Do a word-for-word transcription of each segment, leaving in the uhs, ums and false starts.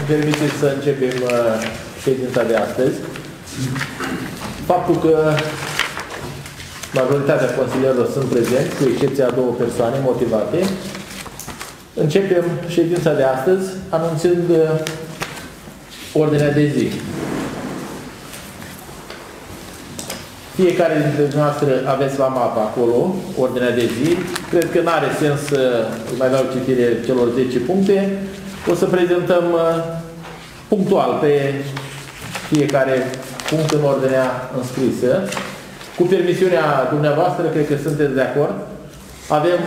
îmi permiteți să începem uh, ședința de astăzi. Faptul că majoritatea consilierilor sunt prezenți, cu excepția a două persoane motivate, începem ședința de astăzi anunțând uh, ordinea de zi. Fiecare dintre noastre aveți la mapă acolo ordinea de zi. Cred că nu are sens să mai dau citire celor zece puncte. O să prezentăm punctual pe fiecare punct în ordinea înscrisă. Cu permisiunea dumneavoastră, cred că sunteți de acord. Avem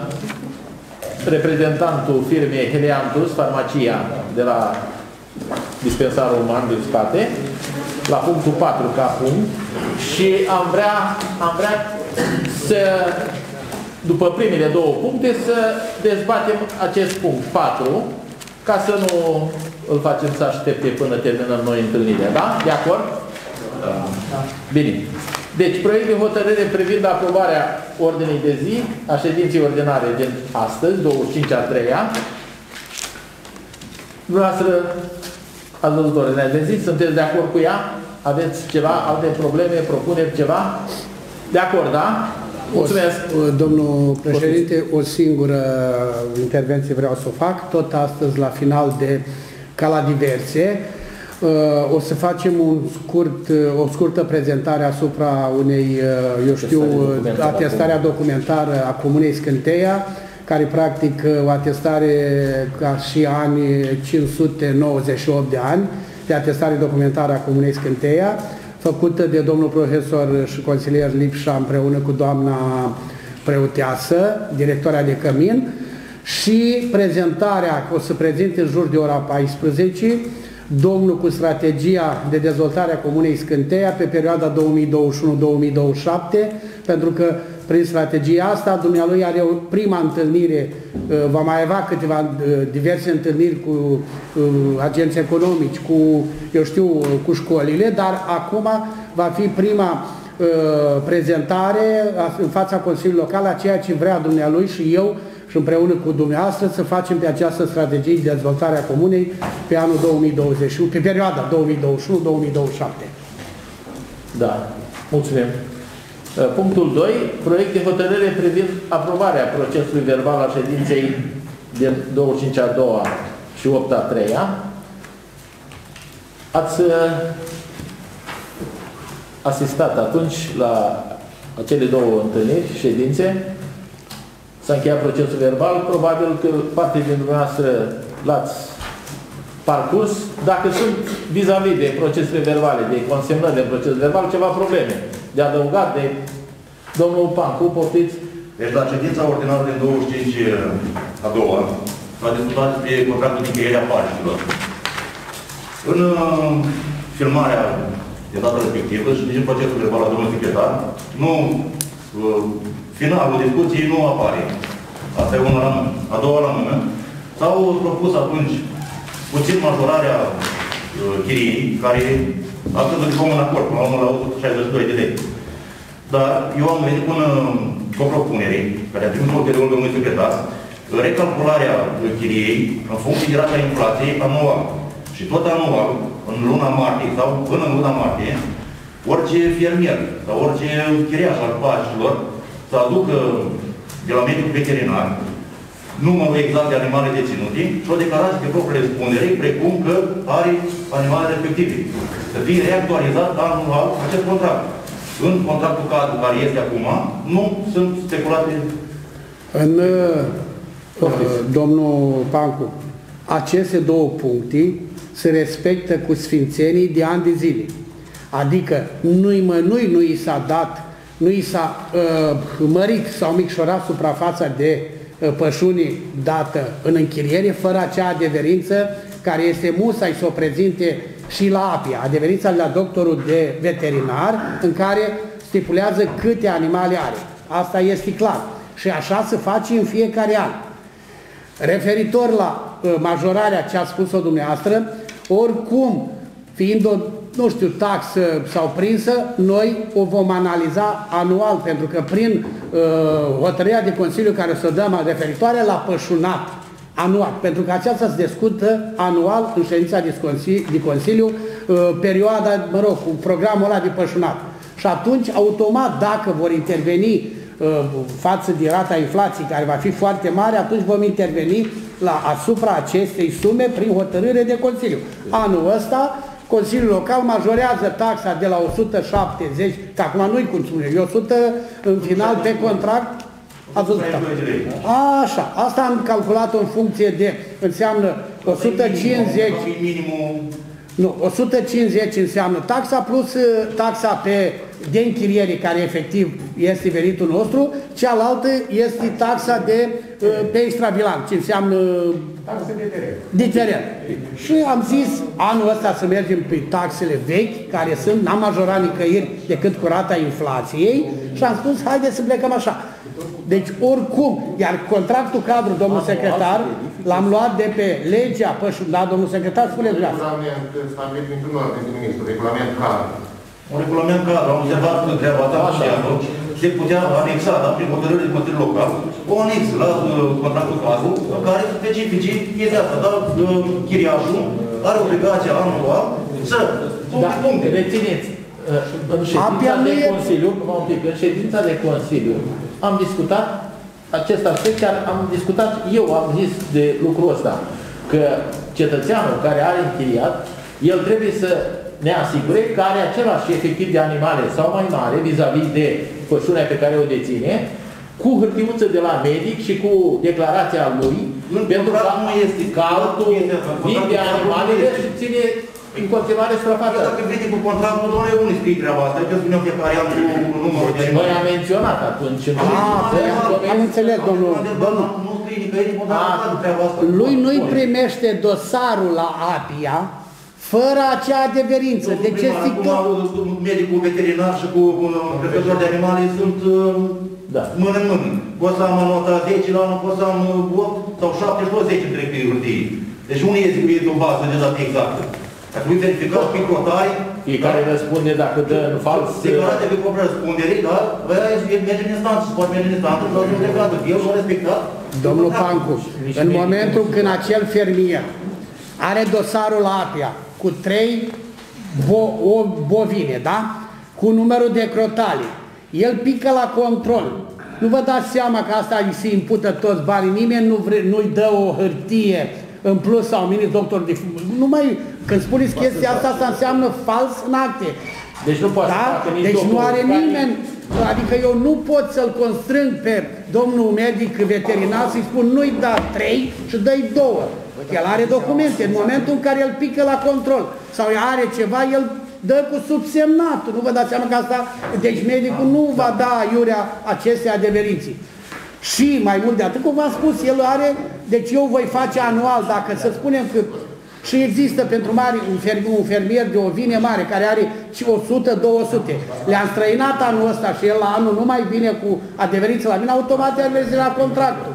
reprezentantul firmei Heliantus, farmacia de la dispensarul uman din spate, la punctul patru ca punct, și am vrea, am vrea să, după primele două puncte, să dezbatem acest punct patru, ca să nu îl facem să aștepte până terminăm noi întâlnirea. Da? De acord? Da. Bine. Deci, proiect de hotărâre privind aprobarea ordinii de zi a ședinței ordinare din astăzi, douăzeci și cinci a treia. Dumneavoastră ați văzut ordinea de zi, sunteți de acord cu ea? Aveți ceva, alte probleme, propuneri, ceva? De acord, da? Mulțumesc! O, domnul președinte, o singură intervenție vreau să o fac, tot astăzi la final de ca la diverse. O să facem un scurt, o scurtă prezentare asupra unei, eu știu, atestarea documentară a Comunei Scânteia, care practic o atestare ca și ani cinci sute nouăzeci și opt de ani, de atestare documentară a Comunei Scânteia, făcută de domnul profesor și consilier Lipșa împreună cu doamna preoteasă, directoarea de cămin, și prezentarea, o să prezinte în jur de ora paisprezece, domnul cu strategia de dezvoltare a Comunei Scânteia pe perioada două mii douăzeci și unu două mii douăzeci și șapte, pentru că prin strategia asta, dumnealui are o prima întâlnire, va mai avea câteva diverse întâlniri cu agenți economici, cu, eu știu, cu școlile, dar acum va fi prima prezentare în fața Consiliului Local a ceea ce vrea dumnealui și eu și împreună cu dumneavoastră să facem pe această strategie de dezvoltare a Comunei pe anul două mii douăzeci și unu, pe perioada două mii douăzeci și unu două mii douăzeci și șapte. Da, mulțumim. Punctul doi. Proiect de hotărâre privind aprobarea procesului verbal al ședinței din douăzeci și cinci a doua și opt a treia. Ați asistat atunci la acele două întâlniri, ședințe. S-a încheiat procesul verbal. Probabil că parte din dumneavoastră l-ați parcurs. Dacă sunt vis-a-vis -vis de procesele verbale, de consemnări de proces verbal, ceva probleme de adăugat, de domnul Pancu, poftiți? Deci la ședința ordinară din douăzeci și cinci a doua s-a discutat despre contractul de încheiere a paștilor. În uh, filmarea de data respectivă și nici în procesul verbal la domnul secretar, nu, uh, finalul discuției nu apare. Asta e una la mână. A doua la mână, s-au propus atunci puțin majorarea uh, chiriei, care atât de comun acord, până la urmă la o sută șaizeci și doi de lei. Dar eu am venit cu, cu o propunere, care a trimis ulterior domnului secretar, recalcularea chiriei în funcție de rata inflației anual. Și tot anual, în luna martie sau până în luna martie, orice fermier sau orice chiriaș al paștilor să aducă de la medicul veterinar numărul exact de animale deținute și o declarație de proprie răspundere, precum că are animale respective. Să fie reactualizat anual acest contract. În contractul cadru care este acum, nu sunt speculate. În, uh, domnul Pancu, aceste două puncte se respectă cu sfințenii de ani de zile. Adică nu-i mănui, nu i s-a dat, nu i s-a uh, mărit sau micșorat suprafața de pășunii dată în închiriere, fără acea adeverință care este musai să o prezinte și la A P I A, adeverința la doctorul de veterinar, în care stipulează câte animale are. Asta este clar. Și așa se face în fiecare an. Referitor la majorarea ce a spus-o dumneavoastră, oricum, fiind o, nu știu, taxă sau prinsă, noi o vom analiza anual, pentru că prin uh, hotărârea de Consiliu care o să dăm referitoare la pășunat anual, pentru că aceasta se discută anual în ședința de Consiliu, de Consiliu perioada, mă rog, cu programul ăla de pășunat. Și atunci, automat, dacă vor interveni față de rata inflației, care va fi foarte mare, atunci vom interveni la, asupra acestei sume prin hotărâre de Consiliu. Anul ăsta, Consiliul Local majorează taxa de la o sută șaptezeci, că acum nu-i cum spune, e o sută în final pe contract, ați văzut? Așa, asta am calculat în funcție de, înseamnă o sută cincizeci, nu, o sută cincizeci înseamnă taxa plus taxa pe de închiriere, care efectiv este venitul nostru, cealaltă este taxa de pe extrabilan, ce înseamnă taxa de teren. De teren. Și am zis anul ăsta să mergem pe taxele vechi, care sunt, n-am majorat nicăieri decât cu rata inflației, și am spus, haideți să plecăm așa. Deci oricum, iar contractul cadru, domnul secretar, l-am luat de pe legea pășunat, da, domnul secretar, spuneți vreastră. Regulament stabilit printr-un ordine de ministru, regulament cadru. Un regulament cadru, am observat treaba asta, se putea anexa, da, prin hotărâre de Consiliul Local, o anexă la uh, contractul cadru, în care specifice chestia asta, dar uh, chiriașul are obligația anual să da, puncte. Rețineți, uh, în ședința de Consiliu, un pic, în ședința de Consiliu, am discutat acest aspect, chiar am discutat, eu am zis de lucrul ăsta, că cetățeanul care are închiriat, el trebuie să ne asigure că are același efectiv de animale sau mai mare vis-a-vis -vis de pășunea pe care o deține, cu hârtiuță de la medic și cu declarația lui, în pentru că nu este că altul vinde animalele și ține în continuare suprafața. Dacă vine cu contractul, doamne, unde scrie treaba asta? Eu spuneam fiecare an cu numărul de animale. Noi am menționat atunci. Am înțeles, domnul. Nu scrie nicăieri cu treaba asta. Lui nu-i primește dosarul la APIA fără acea adeverință. De ce zic că... Medicul veterinar și cu crescători de animale sunt mână în mână. Pot să am nota zece la anul, pot să am opt sau șapte și zece între hârtii. Deci unde este o bază de date exactă? Dacă nu verificat prin cotari... Fiecare răspunde dacă dă în fals... Declarația pe propria răspundere, dar merge în instanță, se poate merge în instanță, dar nu declarată. El nu a respectat. Domnul Pancu, în momentul când acel fermier are dosarul la APIA cu trei bo o bovine, da? Cu numărul de crotale, el pică la control. Nu vă dați seama că asta îi se impută toți banii, nimeni nu nu-i dă o hârtie în plus sau minus doctor de... Nu mai, când spuneți chestia asta, asta înseamnă fals în acte. Deci nu poate da? să facă nici Deci nu are care... nimeni, adică eu nu pot să-l constrâng pe domnul medic veterinar să-i spun nu-i da trei și dă-i două. El are documente. În momentul în care el pică la control sau are ceva, el dă cu subsemnatul. Nu vă dați seama că asta... Deci medicul nu va da iurea acestei adeverinții. Și mai mult de atât, cum v-am spus, el are... Deci eu voi face anual, dacă să spunem că... Și există pentru mari un fermier, un fermier de ovine mare care are o sută două sute. Le-am străinat anul ăsta și el la anul nu mai vine cu adeverință la mine, automat el merge la contractul.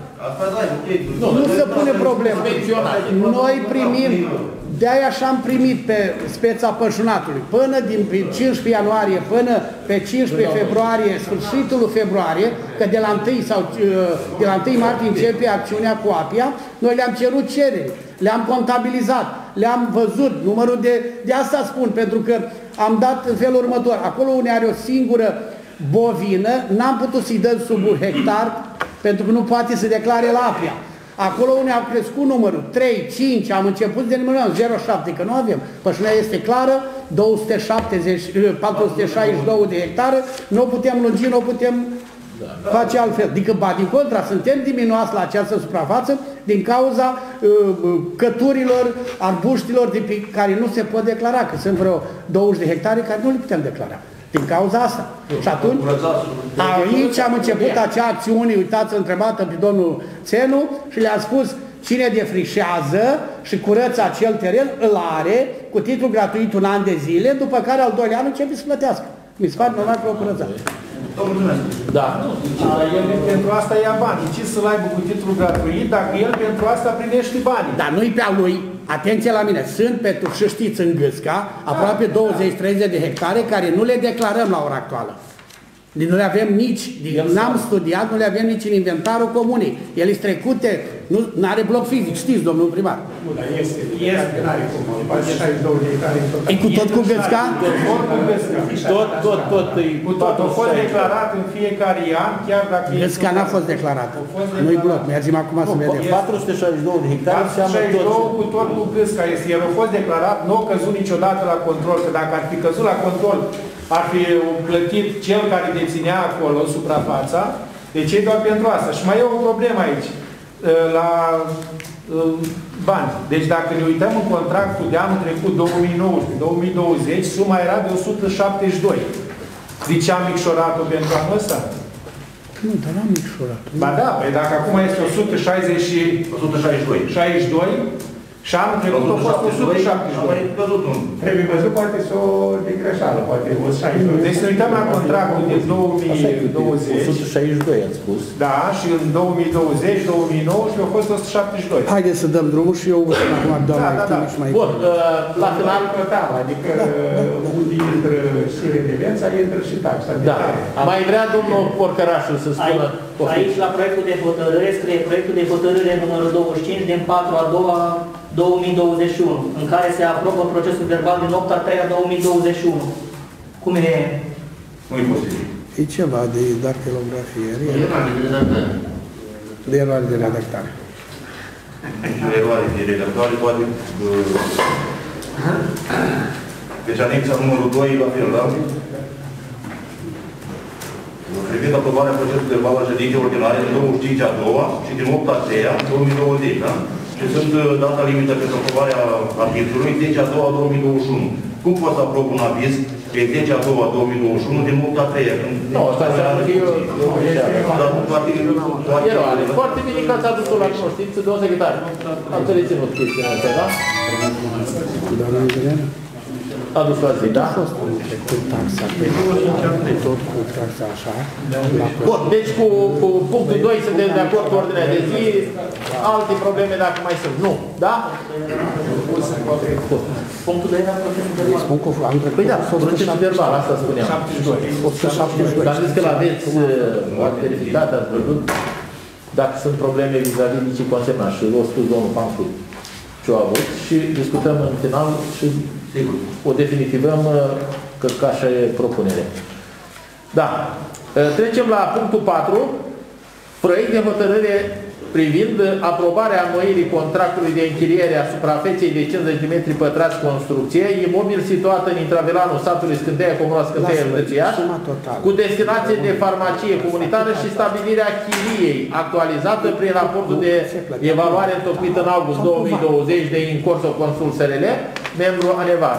Nu, nu se pune problemă. Noi primim, de-aia și-am primit pe speța pășunatului, până din cincisprezece ianuarie până pe cincisprezece februarie, sfârșitul februarie, că de la întâi sau de la întâi martie începe acțiunea cu APIA, noi le-am cerut cereri, le-am contabilizat, le-am văzut, numărul de, de asta spun, pentru că am dat în felul următor, acolo unde are o singură bovină, n-am putut să-i dăm sub un hectar, pentru că nu poate să declare la APIA. Acolo unde au crescut numărul trei, cinci, am început de numărul zero virgulă șapte, că nu avem. Pășunea este clară, două sute șaptezeci, patru sute șaizeci și doi de hectare, nu o putem lungi, nu o putem face altfel. Adică, ba, din contra, suntem diminuați la această suprafață din cauza uh, căturilor, arbuștilor de pe care nu se pot declara, că sunt vreo douăzeci de hectare care nu le putem declara. Din cauza asta. Și atunci, aici am început acea acțiune, uitați, întrebată pe domnul Țenu și le-am spus cine defrișează și curăță acel teren, îl are cu titlu gratuit un an de zile, după care al doilea an începe să plătească. Mi se pare normal că o curăță. Da. El pentru asta ia bani. Ce să-l aibă cu titlu gratuit dacă el pentru asta primește bani? Dar nu-i pe a lui. Atenție la mine. Sunt pe și știți în Gâsca, aproape douăzeci treizeci de hectare care nu le declarăm la ora actuală. Deci nu le avem nici, n-am studiat, nu le avem nici în inventarul comunei. Ele sunt trecute, nu are bloc fizic, știți, domnul primar. Nu, dar este, este, n-are cum, șaizeci și doi de hectare în total. E cu tot cu găsca? Tot cu găsca. Tot, tot, tot. Cu tot, a fost declarat în fiecare an, chiar dacă... Găsca n-a fost declarată. Nu-i bloc, mergem acum să vedem. patru sute șaizeci și doi de hectare înseamnă șaizeci și doi tot. cu tot cu găsca este. El a fost declarat, nu a căzut niciodată la control, că dacă ar fi căzut la control, ar fi plătit cel care deținea acolo suprafața, deci e doar pentru asta. Și mai e o problemă aici, la bani. Deci dacă ne uităm în contractul de anul trecut, două mii nouăsprezece două mii douăzeci, suma era de o sută șaptezeci și doi. Zice am micșorat-o pentru anul ăsta? Nu, dar n-am micșorat. Ba da, păi dacă acum este o sută șaizeci și doi, și anul trecut a fost o sută șaptezeci și doi. Trebuie văzut, poate să o de greșeală, poate o șaizeci și doi. Deci să uităm la contractul de două mii douăzeci. o sută șaizeci și doi, ați spus. Da, și în două mii douăzeci două mii nouăsprezece a fost o sută șaptezeci și doi. Haideți să dăm drumul și eu acum dau mai timp și mai... Bun, la final... Adică unde intră și redevența, intră și taxa. Da. Mai vrea domnul Porcărașul să spună... Aici, la proiectul de hotărâre, scrie proiectul de hotărâre numărul douăzeci și cinci din patru a doua două mii douăzeci și unu, în care se aprobă procesul verbal din opt a treia două mii douăzeci și unu. Cum e? Nu e posibil. E ceva de dactilografie. De eroare de redactare. Nici o eroare de redactare, poate... Deci anexa numărul doi la fel, da? Privind aprobarea procesului verbal al ședinței ordinare din douăzeci și cinci a doua și din opt a treia două mii douăzeci, da? Și sunt data limită pentru aprobarea avizului zece a doua două mii douăzeci și unu. Cum pot să aprob un aviz pe zece a doua două mii douăzeci și unu din opt a treia? Nu, asta înseamnă că eu... Eroare. Foarte bine că ați adus-o la cunoștință, domnul secretar. Am să reținut chestiunea asta, da? Doamna Angelina? A dus la zi, da? A fost cu taxa, tot cu taxa așa. Bun, deci cu, cu punctul doi suntem de acord cu ordinea de zi. Alte probleme dacă mai sunt. Nu, da? Punctul doi era procesul verbal. Spun că am trecut. Păi da, procesul verbal, asta spuneam. o sută șaptezeci și doi. Dar am zis că l-aveți verificat, ați văzut dacă sunt probleme vis-a-vis de ce consemna. Și l-a spus domnul Pancu ce-a avut și discutăm în final și o definitivăm că ca așa e propunere. Da. Trecem la punctul patru. Proiect de hotărâre privind aprobarea înnoirii contractului de închiriere a suprafeței de cincizeci de metri pătrați construcție, imobil situat în intravelanul satului Scânteia, comuna Scânteia, Rățuiaș, cu destinație de farmacie comunitară și stabilirea chiriei actualizată prin raportul de evaluare întocmit în august două mii douăzeci de Incorso Consul S R L, membru ANEVAR.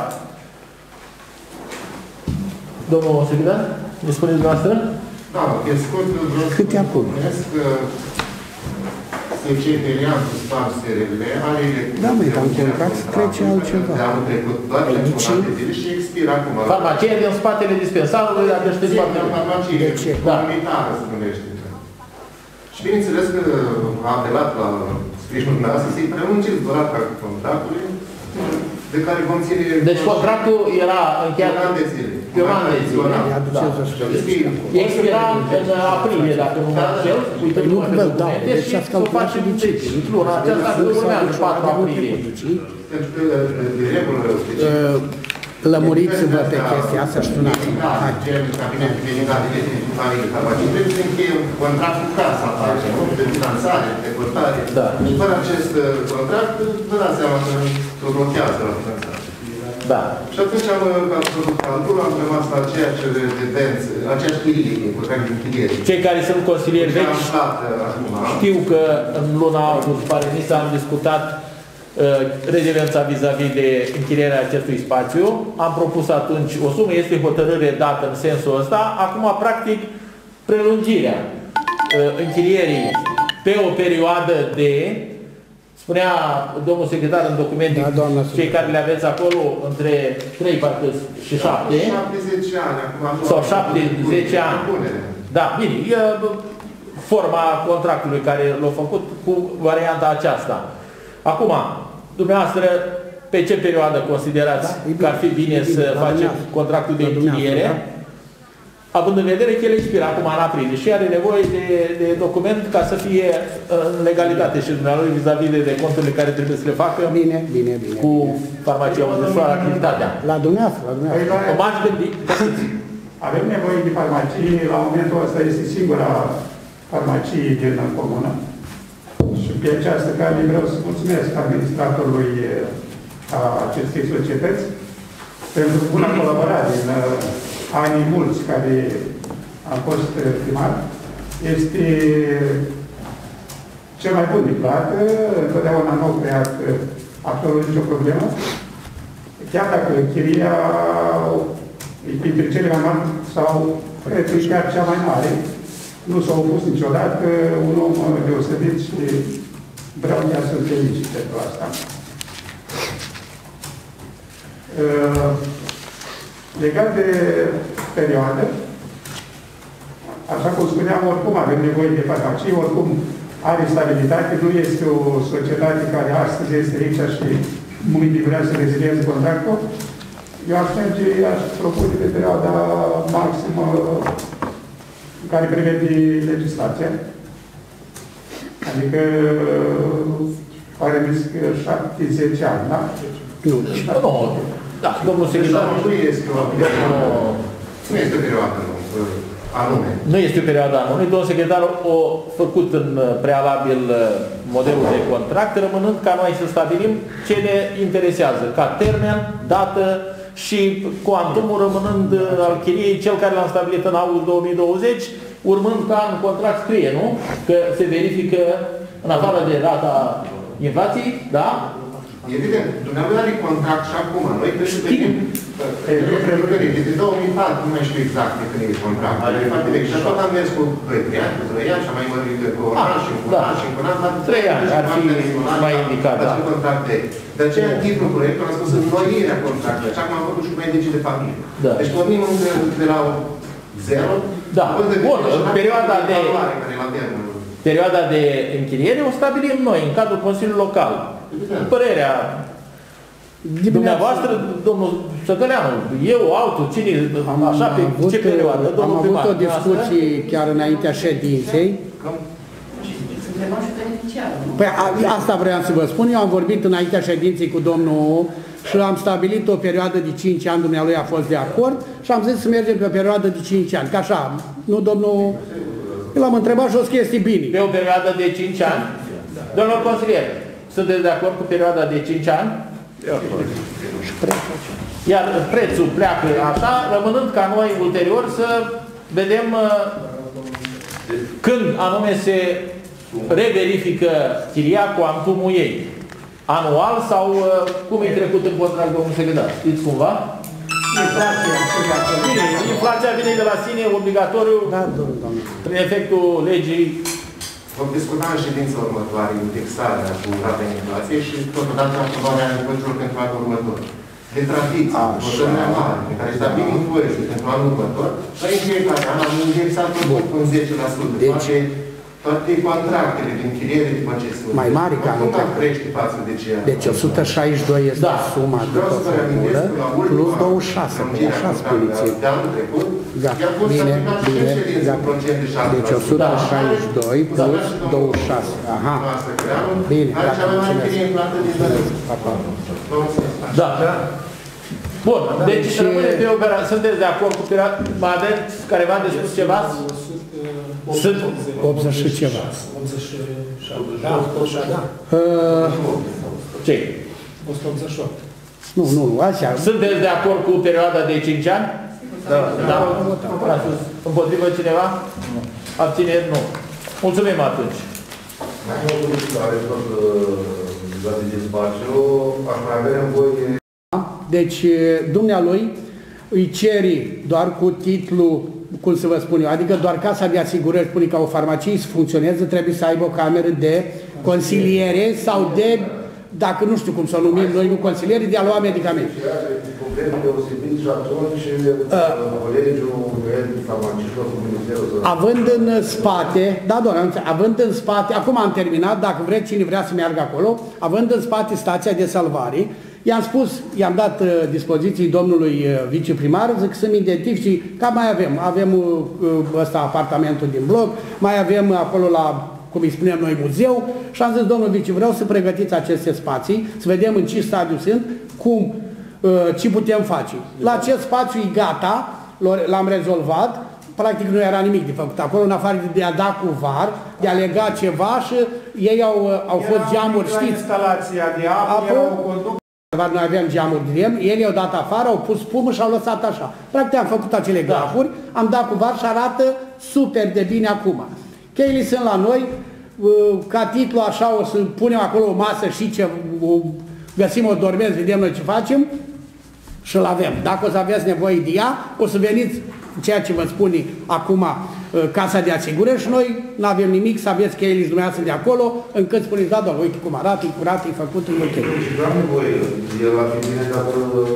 Domnul secretar, ne spuneți dumneavoastră? Da, pe scurt, vreau să vă spunesc că secretariatul stat S R L are Da, măi, dar în contract trece altceva. de anul trecut, doar pentru de zile și expiră acum. Farmacia din spatele dispensarului, dacă știți foarte bine. Farmacie comunitară se numește. Și bineînțeles că a apelat la sprijinul dumneavoastră să-i prelungiți durata contractului de care vom ține... Deci contractul era încheiat un an de zile. Pe un an de zile. Expira în aprilie, dacă nu mă înșel. Uite, nu mă documente și să facem luna aceasta că urmează patru aprilie. Pentru că, de regulă, lămuriți-vă pe chestia asta și una. Cabinetul medical de definitiv farmacie trebuie să încheie un contract cu casa de finanțare, de costare. Și fără acest contract, vă dați seama că o blochează la finanțare. Da. Și atunci am făcut calculul, am rămas la aceeași rezidență, aceeași chirie, contract de închiriere. Cei care sunt consilieri vechi știu că în luna august, pare mi s-am discutat rezidența vis-a-vis de închirierea acestui spațiu. Am propus atunci o sumă, este hotărâre dată în sensul ăsta. Acum, practic, prelungirea închirierii pe o perioadă de, spunea domnul secretar în documente, da, cei care le aveți acolo, între trei parcă și șapte. șapte zece ani. Sau șapte zece ani. Da, bine. E forma contractului care l-a făcut cu varianta aceasta. Acum, dumneavoastră, pe ce perioadă considerați da, că ar fi bine să faceți contractul de închiriere? având în vedere că el expiră acum în aprilie și are nevoie de, de document ca să fie în legalitate și dumneavoastră vis-a-vis de, de conturile care trebuie să le facă bine, bine, bine, cu bine. farmacia unde desfășoară activitatea. La dumneavoastră, la dumneavoastră. Păi, O m-aș gândi. avem nevoie de farmacii, la momentul ăsta este singura farmacie din comună. Și pe această cale vreau să mulțumesc administratorului a acestei societăți pentru buna colaborare în anii mulți care am fost primar. Este cel mai bun de plată, întotdeauna nu au creat absolut nicio problemă. Chiar dacă chiria e printre cele mai mari sau prețul chiar cea mai mare, nu s-a opus niciodată, un om deosebit și vreau chiar să-l felicit pentru asta. Uh, legat de perioadă, așa cum spuneam, oricum avem nevoie de farmacie, oricum are stabilitate, nu este o societate care astăzi este aici și mâine vrea să rezilieze contractul. Eu aș merge, aș propune pe perioada maximă care prevede legislația. Adică are risc șaptezeci ani, da? Nu, nu, da, domnul secretar. Nu este o Nu este o perioadă anume. Nu este o perioadă anume. Domnul secretar a făcut în prealabil modelul de contract, rămânând ca noi să stabilim ce ne interesează, ca termen, dată și cuantumul rămânând al chiriei cel care l-am stabilit în august două mii douăzeci, urmând ca în contract scrie, nu? Că se verifică în afară de data inflației, da? Evident, dumneavoastră are contract și acum. Noi trebuie să vedem prelucrări. De două mii patru, nu mai știu exact de când e contract. E foarte vechi. Și tot am mers cu trei ani, cu trei ani și am mai mărit cu un an și cu un an și cu un an. trei ani ar fi mai indicat, da. De aceea, în titlul proiectului am spus înnoirea contractului. Așa cum am făcut și cu medicii de familie. Deci pornim de la zero. Da. Bun, perioada de... Perioada de închiriere o stabilim noi, în cadrul Consiliului Local. Părerea dumneavoastră, domnul Săgăleanu, eu, altul, cine, așa, pe avut, ce perioadă, domnul am primar. avut o discuție chiar înaintea ședinței. Păi a, asta vreau să vă spun, eu am vorbit înaintea ședinței cu domnul și am stabilit o perioadă de cinci ani, dumnealui a fost de acord și am zis să mergem pe o perioadă de cinci ani, ca așa, nu domnul... Eu l-am întrebat și o chestie bine. Pe o perioadă de cinci ani? Domnul consilier, sunteți de acord cu perioada de cinci ani? Iar prețul pleacă așa, rămânând ca noi ulterior să vedem când anume se reverifică chiria cuantumul ei. Anual sau cum e trecut în contract, domnul secretar? Știți cumva? Inflația. Bine, inflația vine de la sine obligatoriu prin efectul legii. Vom discuta în ședința următoare indexarea cu rata inflației și totodată aprobarea negocierilor pentru anul următor. De tradiție, hotărârea mare, în care stabilim influențe pentru anul următor, la în fiecare an am indexat cu zece la sută. Deci, toate contractele din chiriere după ce sunt. Mai mari ca anul trecut. Crește față de ce. Deci o sută șaizeci și doi este da. Suma după formulă, plus douăzeci și șase, pe așa spuneți. De anul trecut, gata, bine, bine, gata. Deci o sută șaizeci și doi plus douăzeci și șase. Aha. Bine, gata, mulțumesc. Da. Bun, deci rămâne pe opera. Sunteți de acord cu perioada? Mai aveți careva de spus ceva? Sunt optzeci și ceva. Da, da. Ce? o sută optzeci și opt. Nu, nu, așa. Sunteți de acord cu perioada de cinci ani? Da. Da. Împotrivă cineva? Nu. Abțineri? Nu. Mulțumim atunci. Deci, dumnealui îi ceri doar cu titlul, cum să vă spun eu, adică doar casa de asigurări, spune ca o farmacie să funcționeze, trebuie să aibă o cameră de consiliere sau de, dacă nu știu cum să o numim noi, nu consiliere, de a lua medicamente. Având în spate, da, doamne, având în spate, acum am terminat, dacă vreți, cine vrea să meargă acolo, având în spate stația de salvare, I-am spus, i-am dat uh, dispoziții domnului uh, viceprimar, zic să-mi identifici, ca mai avem, avem uh, ăsta apartamentul din bloc, mai avem acolo la, cum îi spunem noi, muzeu, și am zis, domnul vice, vreau să pregătiți aceste spații, să vedem în ce stadiu sunt, cum, uh, ce putem face. La acest spațiu e gata, l-am rezolvat, practic nu era nimic de făcut acolo, în afară de a da cu var, de a lega ceva și ei au, au fost geamuri, știți? Instalația de apă, apă, era o conductă. Noi aveam geamuri de lemn, ei i-au dat afară, au pus spumă și au lăsat așa. Practic am făcut acele gafuri, am dat cu var și arată super de bine acum. Cheile sunt la noi, ca titlu așa o să punem acolo o masă și ce, o, găsim o dormență, vedem noi ce facem și-l avem. Dacă o să aveți nevoie de ea, o să veniți ceea ce vă spune acum Casa de Asigurări și noi nu avem nimic să aveți cheile dumneavoastră de acolo, încât spuneți, da, doar, uite cum arată, e curat, e făcut, e ok. Și vreau nevoie, el la fi bine dacă...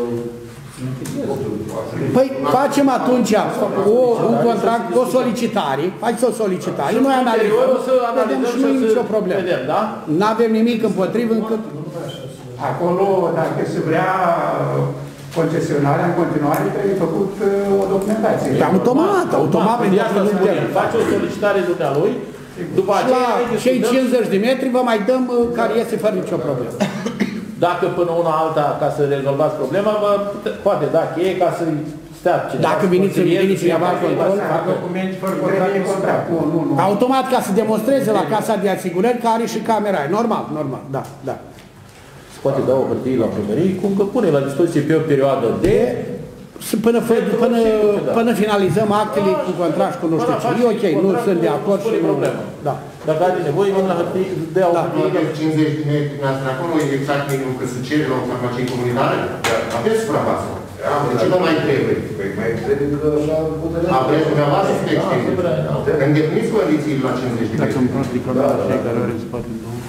Păi facem atunci o, un contract, o solicitare, faceți o solicitare, noi analizăm, vedem și nu e nicio problemă. Nu avem nimic împotrivă încât... Acolo, dacă se vrea concesionarea în continuare, trebuie făcut uh, o documentație. Da, automat, automat. Face o solicitare dumnealui, după aceea... La cei cincizeci de metri vă mai dăm uh, care iese fără nicio problemă. Dacă până una alta, ca să rezolvați problema, vă poate da cheie ca să stea cineva. Dacă veniți în vine cineva control, documente fără contract de contract. Nu, nu, nu. Automat ca să demonstreze la Casa de Asigurări că are și camera. Normal, normal, da, da. Poate da o hârtie la primărie, cum că pune la dispoziție pe o perioadă de... Până, până, până finalizăm actele cu contract cu nu știu ce. E ok, nu sunt de acord și nu... Da. Dacă are nevoie, vin la hârtie, dea o hârtie. cincizeci de metri din asta, acolo e exact minimul că se cere la o farmacie comunitară. Aveți suprafață. De ce nu mai trebuie? Păi mai trebuie că așa... Aveți dumneavoastră să te extinde. Îndepliniți condițiile la cincizeci de metri. Dacă îmi prost de camera cei care are în spate.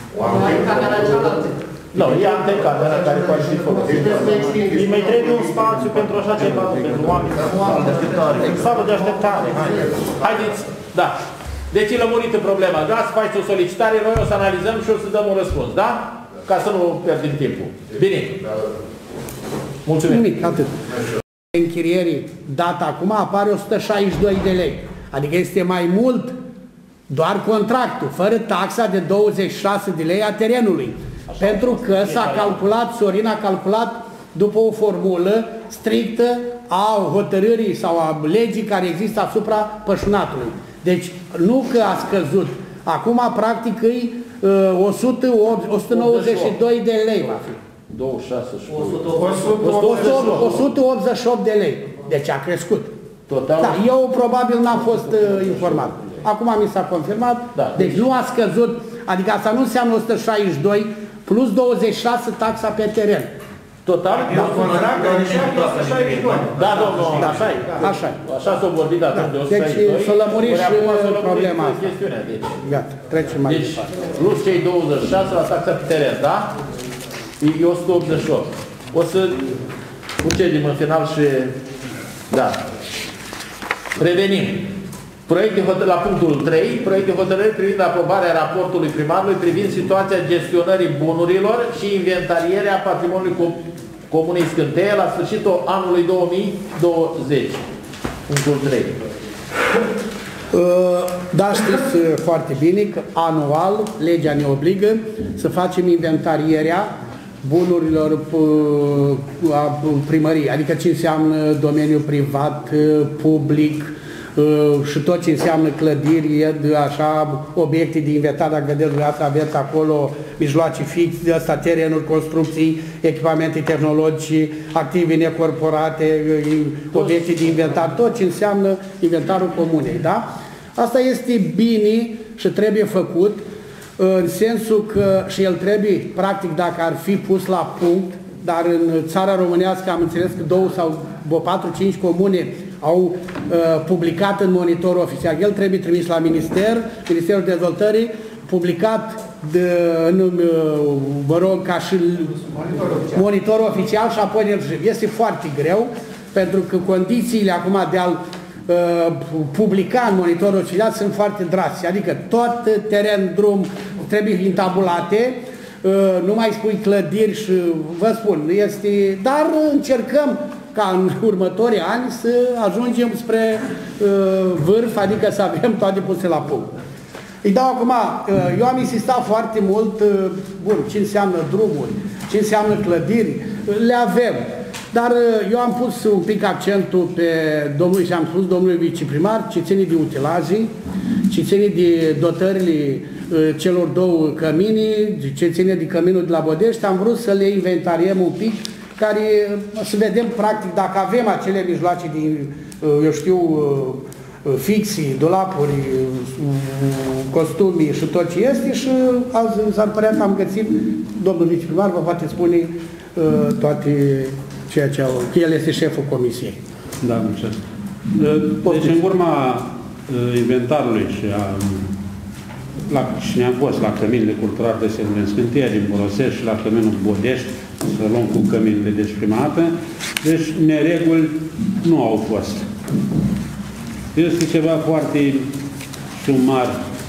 Nu, e antecamera care poate fi folosită. Îi mai trebuie un spațiu pentru așa ceva, pentru oameni. Sală de așteptare. Sală de așteptare. Haideți, da. Deci e lămurită problema. Da, să faceți o solicitare, noi o să analizăm și o să dăm un răspuns, da? Ca să nu pierdem timpul. Bine. Mulțumim. Nimic, atât. Închirierii data acum apare o sută șaizeci și doi de lei. Adică este mai mult doar contractul, fără taxa de douăzeci și șase de lei a terenului. Pentru că s-a calculat, Sorin a calculat după o formulă strictă a hotărârii sau a legii care există asupra pășunatului. Deci nu că a scăzut. Acum, practic, e uh, o sută nouăzeci și doi de lei va fi. douăzeci și șase și o sută optzeci și opt de lei. Deci a crescut. Total? Da, eu probabil n-am fost uh, informat. Acum mi s-a confirmat. Da, deci, deci nu a scăzut. Adică asta nu înseamnă o sută șaizeci și doi plus douăzeci și șase taxa pe teren. Total? Da, contract de o sută șaizeci și doi. Da, domnul, așa e. Așa e. Așa s-a vorbit atunci de o sută șaizeci și doi. Deci să lămuriți și problema asta. Gata, trecem mai deci, plus cei douăzeci și șase la taxa pe teren, da? E o sută optzeci și opt. O să procedem în final și... Da. Revenim. Proiect de hotărâre, la punctul trei, proiect de hotărâre privind aprobarea raportului primarului privind situația gestionării bunurilor și inventarierea patrimoniului Comunei Scânteie la sfârșitul anului două mii douăzeci. Punctul trei. Da, știți foarte bine că anual legea ne obligă să facem inventarierea bunurilor a primăriei, adică ce înseamnă domeniul privat, public, și tot ce înseamnă clădiri, așa, obiecte de inventar, dacă vedeți dumneavoastră, aveți acolo mijloace fixe, asta, terenuri, construcții, echipamente tehnologice, active necorporate, obiecte de inventar, tot ce înseamnă inventarul comunei, da? Asta este bine și trebuie făcut, în sensul că și el trebuie, practic, dacă ar fi pus la punct, dar în țara românească am înțeles că două sau patru, cinci comune au uh, publicat în monitorul oficial. El trebuie trimis la Minister, Ministerul Dezvoltării, publicat de, în, uh, mă rog, ca și monitorul oficial. monitorul oficial și apoi el este foarte greu, pentru că condițiile acum de a-l uh, publica în monitorul oficial sunt foarte drastice. Adică tot teren, drum trebuie intabulate, nu mai spui clădiri și vă spun, este, dar încercăm ca în următorii ani să ajungem spre vârf, adică să avem toate puse la punct. Îi dau acum, eu am insistat foarte mult, bun, ce înseamnă drumuri, ce înseamnă clădiri, le avem. Dar eu am pus un pic accentul pe domnul și am spus domnului viceprimar ce ține de utilaje, ce ține de dotările celor două cămini, ce ține de căminul de la Bodești. Am vrut să le inventariem un pic, care să vedem practic dacă avem acele mijloace din, eu știu, fixii, dolapuri, costumii și tot ce este și azi s-ar părea că am găsit, domnul viceprimar vă poate spune toate ceea ce au, că el este șeful comisiei. Da, mulțumesc. Deci în urma inventarului și a la, și ne-am fost la căminile culturale de Semnul Scânteia din Borosești și la căminul Bodești, să luăm cu căminile desprimate, deci nereguli nu au fost. Este ceva foarte sumar.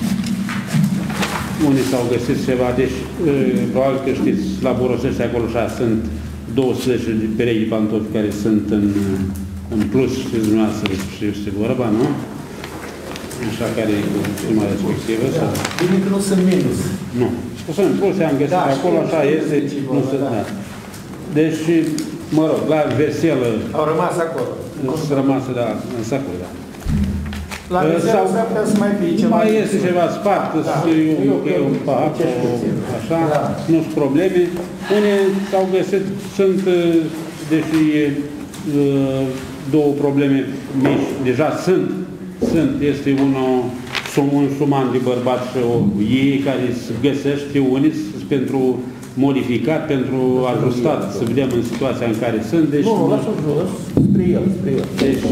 Unii s-au găsit ceva, deci probabil că știți, la Borosești acolo așa sunt două sute de perechi de pantofi care sunt în, în plus, știți dumneavoastră, și este vorba, nu? Așa care e cu prima respectivă. Da. Bine că nu sunt minus. Nu. Sunt plus, am găsit da, acolo, așa este. Nu sunt, da. Da. Deci, mă rog, la veselă... Au rămas acolo. Au rămas, da, în sacul, da. La veselă s-ar putea să mai fie ceva. Mai este ceva spart, da. E un pahat, așa, da. Nu sunt probleme. Unii s-au găsit, sunt, deși două probleme mici, deja sunt, sunt, este unul, un suman de bărbați și o ei care se găsește unii pentru modificat, pentru ajustat, să vedem în situația în care sunt. Deci, nu, lasă-l jos, spre el, spre el. Deci,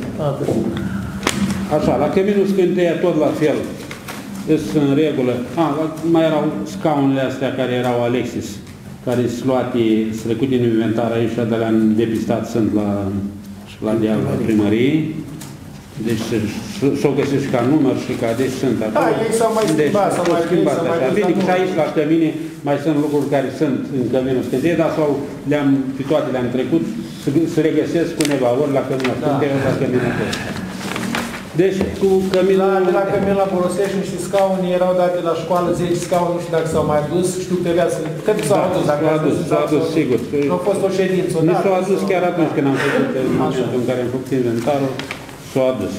așa, la căminul Scânteia tot la fel, sunt în regulă. A, mai erau scaunele astea care erau Alexis, care sunt luate, sunt trecute în inventar aici, de le-am depistat, sunt la, la deal la primărie. Deci s-o găsesc ca număr și ca deci sunt acolo. Da, ei s-au mai schimbat, s-au mai schimbat. Bine, și aici la cămine mai sunt lucruri care sunt în căminul Scânteia, dar sau le-am, pe toate le-am trecut, să regăsesc undeva, ori la căminul Scânteia, ori la căminul Scânteia. Deci, cu căminul... La, de la cămin la Borosești, niște scaune erau date la școală, zece scaune, nu știu dacă s-au mai dus, știu că trebuia să... Cred că s-au adus, dacă s-au adus, s-au adus, sigur. Nu a fost o ședință, da? Nu s-au adus chiar atunci când am făcut, în momentul în care am făcut inventarul, s-au adus.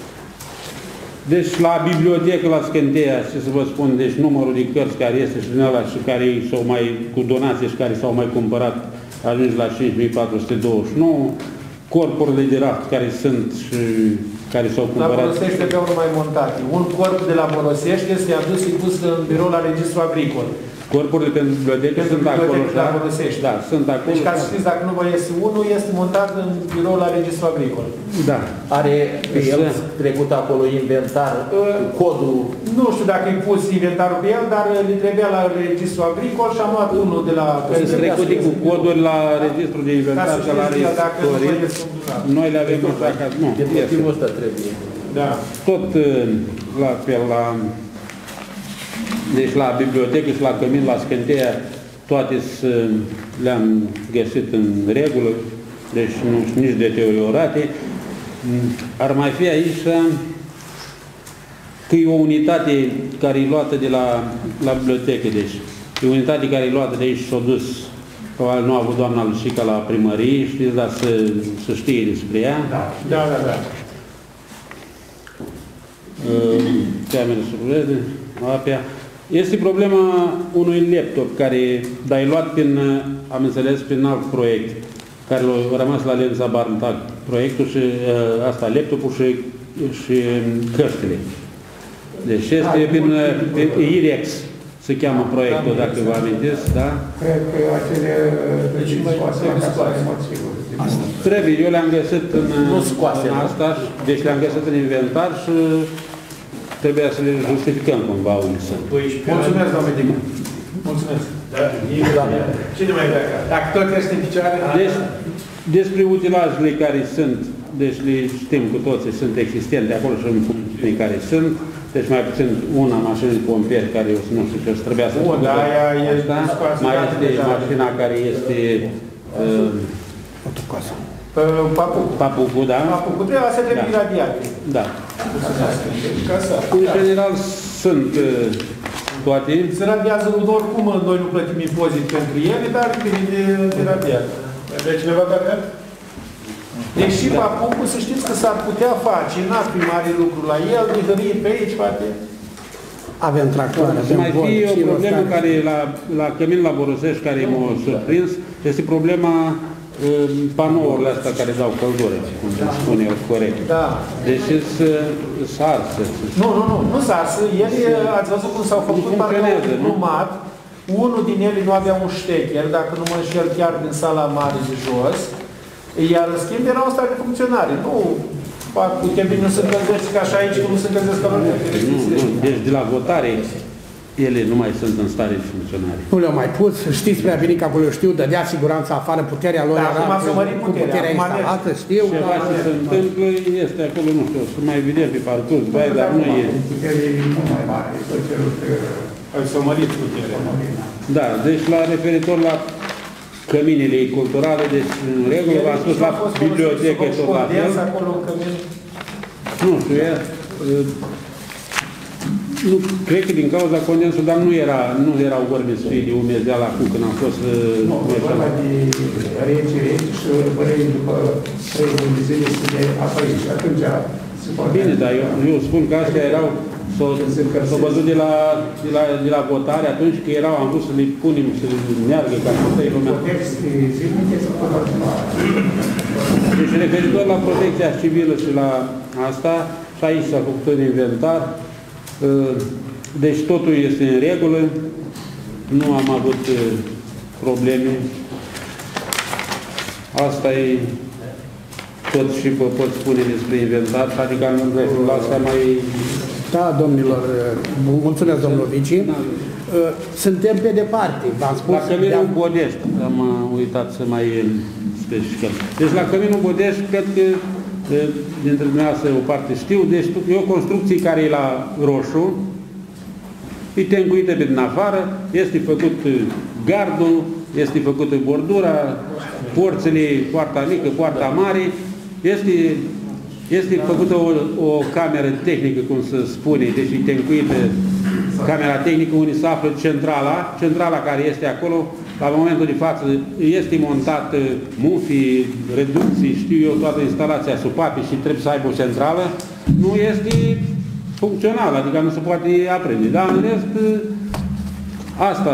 Deci, la bibliotecă, la Scânteia, ce să vă spun, deci numărul de cărți care este și din ăla și care s-au mai, cu donații și care s-au mai cumpărat, ajunge la cinci mii patru sute douăzeci și nouă, corpurile de raft care sunt și care s-au cumpărat. La Borosești trebuiau numai montate. Un corp de la Borosești este adus și pus în birou la Registru Agricol. Corpurile pentru bibliotecă sunt acolo, la Borosești. Da, sunt acolo. Deci, ca să știți, dacă nu vă iese unul, este montat în birou la Registru Agricol. Da. Are pe el trecut acolo inventar, codul... Nu știu dacă e pus inventarul pe el, dar le trebuia la Registru Agricol și am luat unul de la... Sunt trecute cu coduri la Registrul de Inventar și la Registorii. Noi le avem așa ca... Nu, motivul ăsta trebuie. Da. Tot la fel, la... Deci la bibliotecă și la cămin, la Scânteia, toate le-am găsit în regulă, deci nu sunt nici deteriorate. Ar mai fi aici că e o unitate care e luată de la, la bibliotecă, deci e o unitate care e luată de aici și s-a dus, probabil nu a avut doamna Lucica la primărie, știți, dar să, să știe despre ea. Da, da, da. da. Cameră survede, apea. Este problema unui laptop care, dar e luat prin, am înțeles, prin alt proiect, care a rămas la Lenza Barntac, proiectul și asta, laptopul și, și căștile. Deci este prin, prin IREX, se cheamă proiectul, dacă vă amintesc, da? Cred că acele trebuie, eu le-am găsit în, în asta, deci le-am găsit în inventar și trebuia să le justificăm cumva unii sunt. Mulțumesc, doamne Dicu. Mulțumesc. Cine mai pleacă? Dacă tot este în picioare... Deci, despre utilajele care sunt, deci le știm cu toții, sunt existente acolo și în funcții care sunt, deci mai puțin una mașină de pompieri care eu nu știu ce trebuia să Bun, dar aia e mai este mașina care este autocoasă. Papucu. Papucu, da? Papucu, trebuie să trebuie radiate. Da. În general sunt toate. Se radiază oricum, noi nu plătim impozit pentru ele, dar depinde de, de radiat. Deci cineva dacă? Deci și Papucu, să știți că s-ar putea face, n-ar fi mare lucru la el, de hărie pe aici, poate. Avem tractoare, avem mai fi o problemă care la, la Cămin la Borosești, care m-a surprins, este problema uh, panourile astea care dau căldură, cum se spune el corect. Da. Deci s-arsă. Nu, nu, nu, nu s-arsă. Ele, ați văzut cum s-au făcut parcă plumat. Unul din ele nu avea un ștecher, dacă nu mă înșel, chiar din sala mare de jos. Iar în schimb era o stare de funcționare. Nu fac cu bine nu se încălzesc ca așa aici, cum nu se încălzesc ca la nu, nu, deci de la votare ele nu mai sunt în stare de funcționare. Nu le-au mai pus, știți prea bine că acolo știu, dădea siguranța afară, puterea lor da, era cu puterea, puterea instalată, știu. Ceva ce se întâmplă este acolo, nu știu, să mai vedem pe parcurs, băi, dar nu e. Puterea e mult mai mare, s-a cerut... S-a mărit puterea. Da, deci la referitor la căminele culturale, deci în regulă v-am spus la bibliotecă tot la fel. Nu știu, e, nu, cred că din cauza condensului, dar nu era, nu erau vorbe să fie de umezeală acum când am fost... Nu, vorba de rece, rece și vrei după trei luni de zile să le apări și atunci se poate... Bine, dar eu, eu spun că astea erau, s-au văzut de la, de, la, de la votare, atunci că erau, am vrut să le punem, să le meargă, ca să stai lumea. Deci referitor la protecția civilă și la asta, și aici s-a făcut un inventar, deci totul este în regulă, nu am avut probleme. Asta e tot și vă pot spune despre inventar, adică la asta mai... Da, domnilor, mulțumesc, domnul Vici. Suntem pe departe, v-am spus... La Căminul Bodești, am uitat să mai specificăm. Deci la Căminul Bodești, cred că dintre dumneavoastră o parte știu, deci e o construcție care e la roșu, e tencuită pe din afară, este făcut gardul, este făcută bordura, porțile, poarta mică, poarta mare, este, este făcută o, o cameră tehnică, cum se spune, deci e tencuită camera tehnică unde se află centrala, centrala care este acolo, la momentul de față este montat mufii, reducții, știu eu, toată instalația supape și trebuie să aibă o centrală, nu este funcțional, adică nu se poate aprinde, dar în rest asta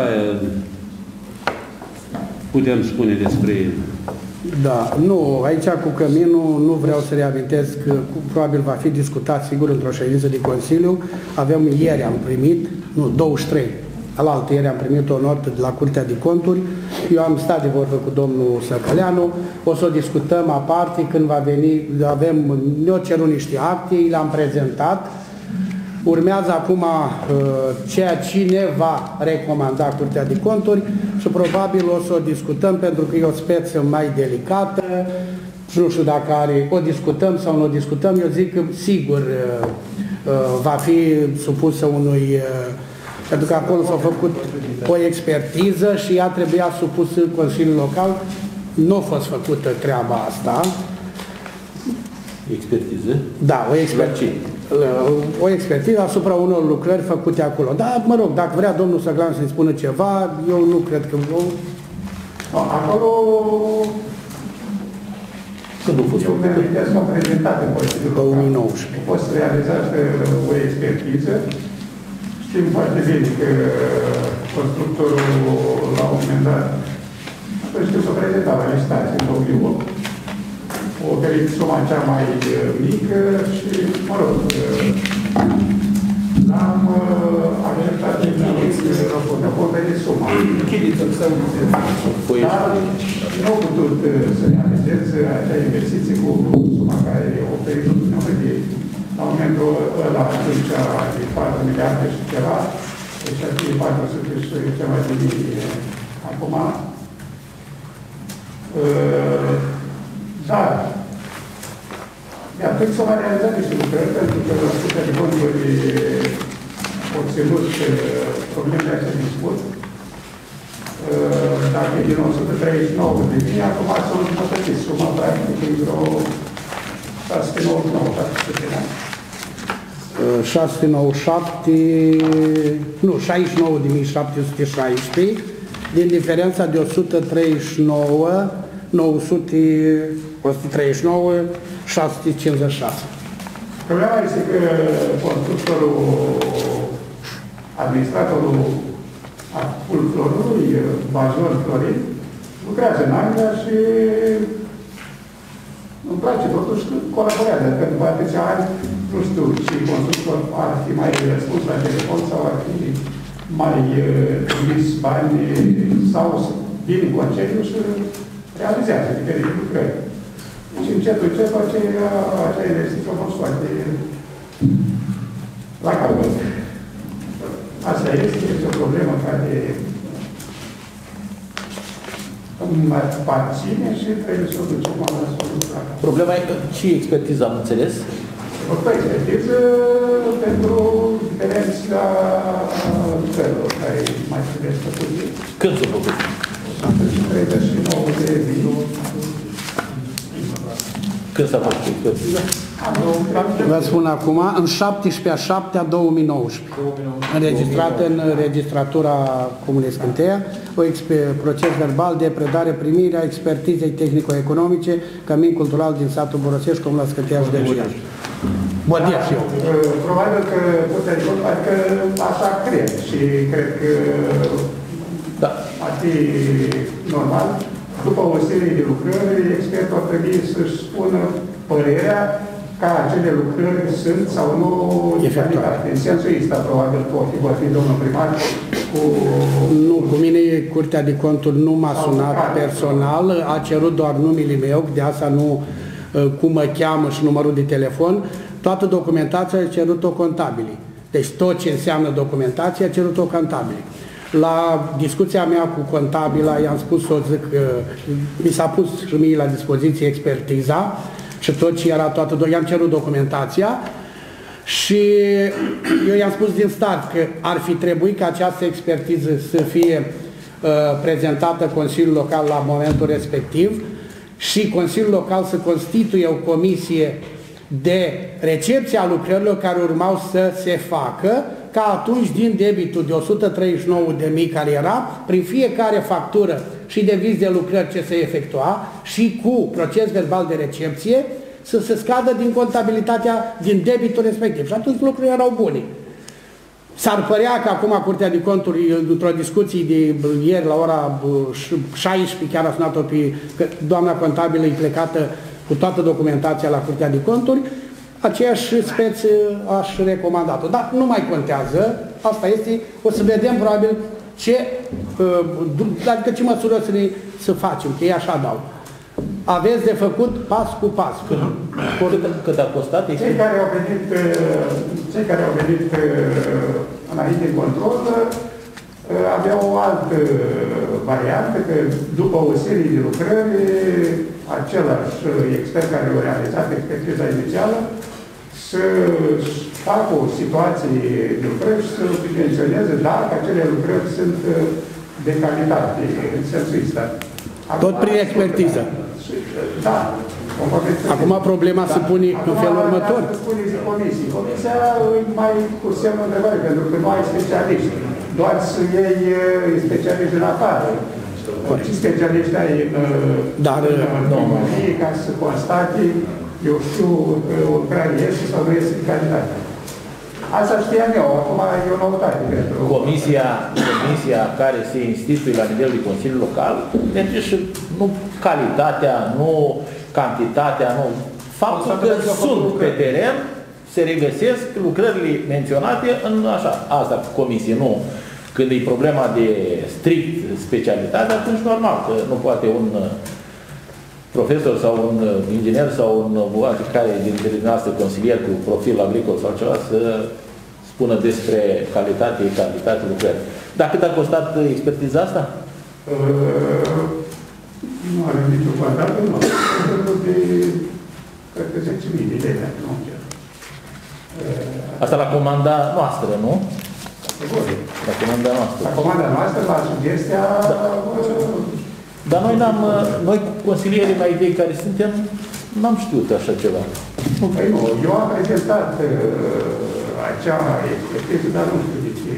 putem spune despre el. Da, nu, aici cu Căminul nu vreau să reamintesc, că probabil va fi discutat sigur într-o ședință de Consiliu. Avem, ieri am primit, nu, douăzeci și trei, alaltă ieri am primit o notă de la Curtea de Conturi. Eu am stat de vorbă cu domnul Săcăleanu, o să o discutăm aparte când va veni, avem, ne-o cerut niște acte, le-am prezentat. Urmează acum uh, ceea ce ne va recomanda Curtea de Conturi și probabil o să o discutăm pentru că e o speță mai delicată. Nu știu dacă are, o discutăm sau nu o discutăm. Eu zic că sigur uh, uh, va fi supusă unui... Uh, pentru că acolo s-a făcut o expertiză și ea trebuia supusă Consiliul Local. Nu a fost făcută treaba asta. Expertiză? Da, o expertiză. O expertiză asupra unor lucrări făcute acolo. Dar, mă rog, dacă vrea domnul Săglan să-i spună ceva, eu nu cred că... Acolo... Când nu fost eu mi-am s-au prezentat în Consiliul două mii nouăsprezece. A fost realizată o expertiză. Știm foarte bine că constructorul, la un moment dat, atunci când s-a prezentat la licitație în două mii opt, o oferit suma cea mai mică și, mă rog, l-am acceptat de a oferit suma. Dar nu au putut să realizeze acea investiție cu suma care a oferit dumneavoastră. La momentul ăla, atunci, de patru miliarde și ceva, deci ar fi patru sute și ceva de mii acum. Dar, de atunci s-au mai realizat niște lucrări, pentru că la Curtea de Conturi obținut problemele astea din spus. Dacă e din o sută treizeci și nouă de mii, acum sunt împătățiți suma practic în vreo șase sute nouăzeci și nouă, șase sute nouăzeci și șapte, nu, șaizeci și nouă de mii șapte sute șaisprezece, din diferența de o sută treizeci și nouă, nouă sute, o sută treizeci și nouă, șase sute cincizeci și șase. Problema este că constructorul, administratorul Fulflorului, Bajor Florin, lucrează în Anglia și îmi place totuși că colaborează, că după atâția ani, nu știu, și constructor ar fi mai răspuns la telefon sau ar fi mai trimis bani sau vin în concediu și realizează diferite lucrări. Și încetul încet, acea investiție a fost foarte la capăt. Asta este, este o problemă care îmi aparține și trebuie să o ducem la soluția. Problema e că și expertiza, am înțeles? O expertiză pentru diferența lucrărilor care mai trebuie să făcute. Când s-au făcut? treizeci și nouă de mii. Când s-a făcut expertiza? Vă spun acum, în șaptesprezece a șapte a două mii nouăsprezece, înregistrată în registratura Comunei Scânteia, o proces verbal de predare-primire a expertizei tehnico-economice, cămin cultural din satul Borosești, Comuna Scânteia și Delgian. Bădea și eu. Probabil că puteți vorba că așa cred și cred că da. Ar fi normal. După o serie de lucrări, expertul ar trebui să-și spună părerea ca acele lucrări sunt sau nu efectuate. În sensul ăsta, probabil, poate vor fi domnul primar cu... Nu, cu mine Curtea de Conturi nu m-a sunat personal, a cerut doar numele meu, de asta nu cum mă cheamă și numărul de telefon. Toată documentația a cerut-o contabili. Deci tot ce înseamnă documentație a cerut-o contabili. La discuția mea cu contabila, i-am spus, o zic, mi s-a pus și mie la dispoziție expertiza și tot ce era toată, i-am cerut documentația și eu i-am spus din start că ar fi trebuit ca această expertiză să fie uh, prezentată Consiliul Local la momentul respectiv și Consiliul Local să constituie o comisie de recepție a lucrărilor care urmau să se facă, ca atunci din debitul de o sută treizeci și nouă de mii care era, prin fiecare factură și deviz de lucrări ce se efectua și cu proces verbal de recepție, să se scadă din contabilitatea, din debitul respectiv. Și atunci lucrurile erau bune. S-ar părea că acum Curtea de Conturi, într-o discuție de ieri la ora șaisprezece, chiar a sunat-o pe doamna contabilă, e plecată cu toată documentația la Curtea de Conturi, aceeași speță aș recomanda-o. Dar nu mai contează, asta este, o să vedem probabil ce, adică ce măsură să, ne, să facem, că ei așa dau. Aveți de făcut pas cu pas. Cât, cât a costat? Cei care au venit, cei care au venit înainte în control aveau o altă variantă, că după o serie de lucrări, același expert care a realizat expertiza inițială să facă o situație de lucrări și să menționeze dacă acele lucrări sunt de calitate, în sensul ăsta. Tot prin expertiză. Da. Acum problema se pune în felul următor. Se pune zi comisie. Comisia mai cu semnul întrebare, pentru că nu ai specialiști. Doar să iei specialiști în afară. Și specialiști ai în primărie ca să constate, eu știu, o lucrare este sau nu este de calitate. Asta știam eu, acum e o noutate pentru... Comisia, comisia care se instituie la nivelul de Consiliu Local, deci și nu calitatea, nu cantitatea, nu... Faptul că sunt pe teren, se regăsesc lucrările menționate în așa, asta comisie, nu. Când e problema de strict specialitate, atunci normal că nu poate un profesor sau un inginer sau un care dintre dumneavoastră consilier cu profil agricol sau ceva să spună despre calitate, cantitate, lucrări. Dar cât a costat expertiza asta? Uh, nu are nicio cuantitate, nu. De, cred că zece mii de lei, nu chiar. Asta la comanda noastră, nu? La comanda noastră. La comanda noastră, la sugestia... Da. Dar noi n-am, noi consilierii mai vei care suntem, n-am știut așa ceva. Păi nu, eu am prezentat uh, acea expertiză, dar nu știu de ce.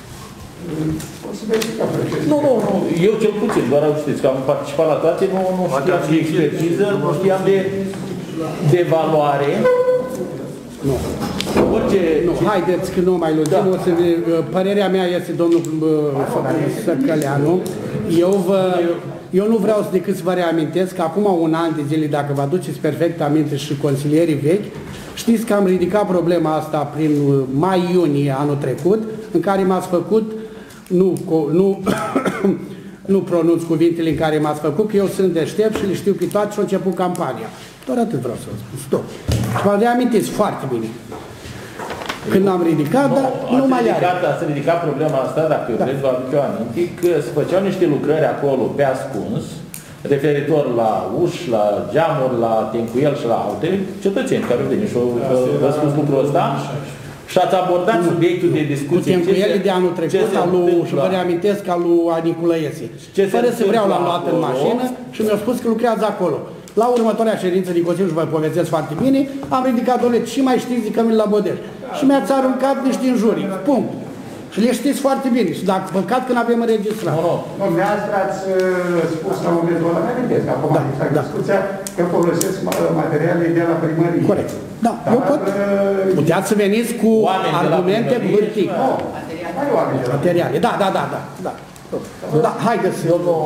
O să verificăm procesul. Nu, nu, nu, eu cel puțin, doar știți că am participat la toate, nu, nu știam de expertiză, nu știam de, de evaluare. Nu. Orice... Nu, haideți că nu mai lungim, da. O să, părerea mea este, domnul Săcăleanu, eu vă... Eu nu vreau decât să vă reamintesc că acum un an de zile, dacă vă aduceți perfect aminte și consilierii vechi, știți că am ridicat problema asta prin mai-iunie anul trecut, în care m-ați făcut, nu, nu, nu pronunț cuvintele în care m-ați făcut, că eu sunt deștept și le știu pe toate și a început campania. Doar atât vreau să vă spun. Stop. Și vă reamintiți foarte bine. Când am ridicat, no, dar nu mai are. Ați ridicat problema asta, dacă da. vreți, vă aduc eu aminte, că se făceau niște lucrări acolo pe ascuns, referitor la uși, la geamuri, la tencuiel și la alte cetățeni care veni și au spus lucrul ăsta. Și ați abordat nu. subiectul de discuție. Cu tencuielii de anul trecut, lui, și vă reamintesc al lui Aniculăiese. Fără să vreau l-am luat în mașină și mi-au spus că lucrează acolo. La următoarea ședință din Consiliu, și vă povestesc foarte bine, am ridicat o lege și mai știți că mi-l la Bodeș. Și mi-ați aruncat niște injurii. Punct. Și le știți foarte bine. Și dacă păcat când avem înregistrat. Nu, nu. Dumneavoastră ați spus la un moment dat, mi amintesc, acum da, exact da. discuția, că folosesc materiale de la primărie. Corect. Da, dar, eu pot. Puteați să veniți cu argumente hârtii. Materiale. Da, da, da, da. da. Da, haideți. Domnul...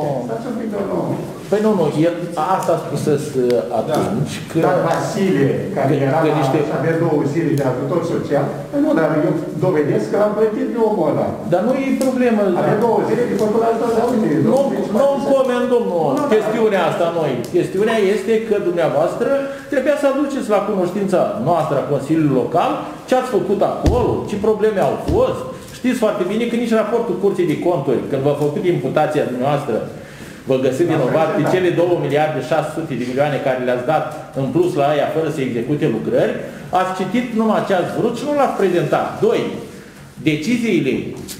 Păi nu, nu, el, asta a spus atunci că... Dar Vasile, care că, era că niște... și avea două zile de ajutor social, nu, dar eu dovedesc că l-am plătit de omul ăla. Dar nu e problemă. Avea două zile de contul ajutor de uite. Nu, nu coment, domnul, chestiunea asta noi. Chestiunea este că dumneavoastră trebuia să aduceți la cunoștința noastră a Consiliului Local ce ați făcut acolo, ce probleme au fost. Știți foarte bine că nici raportul Curții de Conturi, când v-a făcut imputația dumneavoastră, vă găsim vinovat pe cele două miliarde șase sute de milioane care le-ați dat în plus la aia fără să execute lucrări, ați citit numai ce ați vrut și nu l-ați prezentat. Doi, deciziile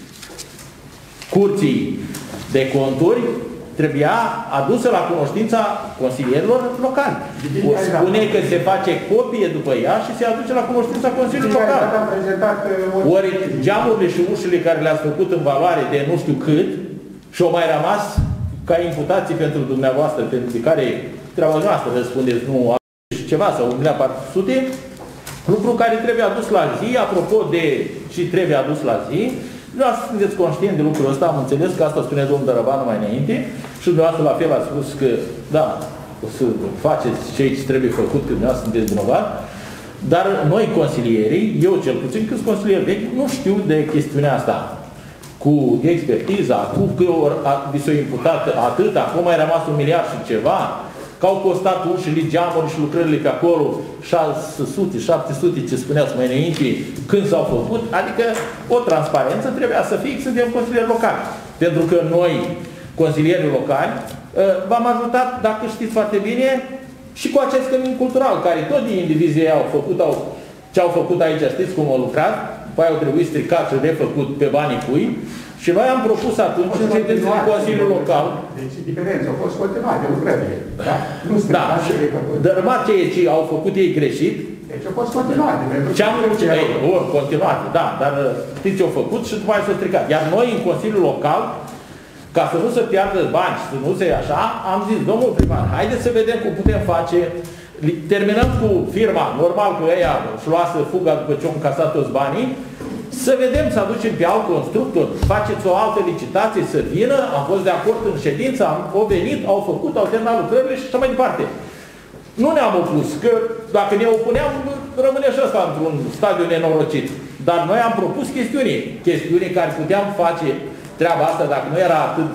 Curții de Conturi trebuia adusă la cunoștința consilierilor locali. Spune că se face copie după ea și se aduce la cunoștința Consiliului Local. Ori geamurile și ușile care le-ați făcut în valoare de nu știu cât și au mai rămas ca imputații pentru dumneavoastră, pentru care treaba noastră răspundeți, nu ceva sau un miliard patru sute, lucru care trebuie adus la zi, apropo de și trebuie adus la zi. Dumneavoastră sunteți conștient de lucrul ăsta, am înțeles că asta spune domnul Dărăvanu mai înainte și dumneavoastră la fel a spus că, da, o să faceți ce trebuie făcut, că dumneavoastră sunteți vinovat, dar noi consilierii, eu cel puțin, câți consilieri vechi, nu știu de chestiunea asta. Cu expertiza, cu că vi s-a imputat atât, acum mai rămas un miliard și ceva, că au costat ușile, geamuri și lucrările pe acolo șase sute, șapte sute, ce spuneați mai înainte, când s-au făcut, adică o transparență trebuia să fie, suntem consilieri locali. Pentru că noi, consilierii locali, v-am ajutat, dacă știți foarte bine, și cu acest cămin cultural, care tot din indivizii au făcut, au, ce au făcut aici, știți cum au lucrat, după aia au trebuit stricat și refăcut pe banii cui, și noi am propus atunci în ședința de Consiliul Local. Deci diferența au fost continuate lucrările. Da? Nu da. Dărâmat ce au făcut ei greșit. Deci au fost continuate. Ce am făcut? Ori, continuate, da. Dar știți ce au făcut și după aia s-au stricat. Iar noi în Consiliul Local, ca să nu se piardă bani și să nu se așa, am zis, domnul primar, haideți să vedem cum putem face. Terminăm cu firma, normal că ăia își luase fuga după ce au încasat toți banii, să vedem, să aducem pe alt constructor, faceți o altă licitație, să vină, am fost de acord în ședință, au venit, au făcut, au terminat lucrările și așa mai departe. Nu ne-am opus, că dacă ne opuneam, rămâne și ăsta într-un stadiu nenorocit. Dar noi am propus chestiuni, chestiuni care puteam face treaba asta dacă nu era atât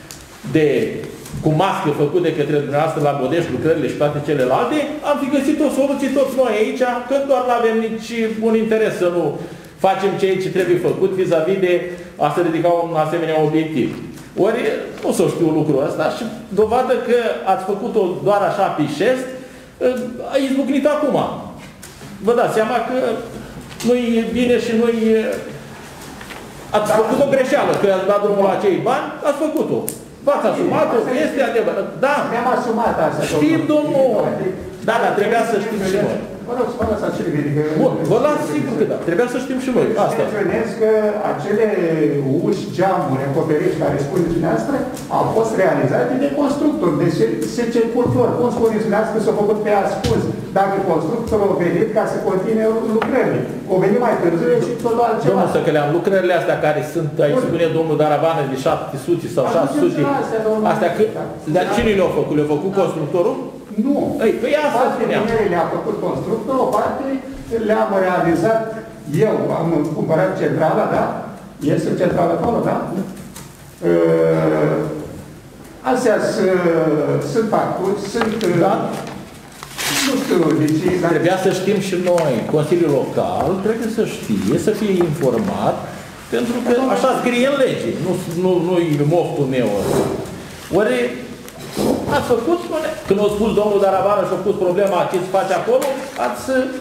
de cu mască făcut de către dumneavoastră la Bodeș, lucrările și toate celelalte, am fi găsit o soluție toți noi aici, că doar nu avem nici un interes să nu facem ceea ce trebuie făcut vis-a-vis de a se ridica un asemenea obiectiv. Ori nu s-o știu lucrul ăsta și dovadă că ați făcut-o doar așa pe șest, a izbucnit acum. Vă dați seama că nu e bine și nu e Ați făcut o greșeală, că ați dat drumul la acei bani, ați făcut-o. V-ați asumat-o, este adevărat. Da. Mi-am asumat asta. Știm, domnul. Da, dar trebuia să știm și noi. Vă rog să vă lăsați cele bine. Bun, vă las sigur că da. Trebuia să știm și noi. Asta. Menționez că acele uși, geamuri, acoperiși care spuneți dumneavoastră au fost realizate de constructor, de securtor. Cum spuneți dumneavoastră că s-au făcut pe ascuns? Dacă constructorul a venit ca să continue lucrările. O venit mai târziu și totul altceva. Domnul Săcălean, lucrările astea care sunt, aici spune domnul Darabană, de șapte sute sau șase sute, astea, de cine le-au făcut? Le-au făcut constructorul? Nu. Ei, păi asta spuneam. Parte le-a făcut constructorul, o parte le-am realizat eu. Am cumpărat centrala, da? Este centrala acolo, da? Uh, astea sunt facturi, sunt... Da? Nu știu de ce... Trebuia să știm și noi. Consiliul Local trebuie să știe, să fie informat, pentru că așa scrie în lege. Nu, nu, nu-i moftul meu ăsta. Ori ați făcut, spune, când a spus domnul Darabană și a pus problema ce se face acolo, ați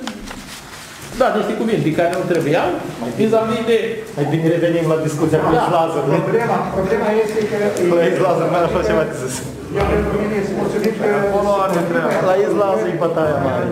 dat niște cuvinte care nu trebuiau, vis-a-vis de... Mai bine revenim la discuția cu Izlazăr. Problema, problema este că... La Izlazăr mai așa ceva de zis. Eu pentru mine sunt mulțumit că... Acolo are treabă. La Izlazăr e bătaia mare.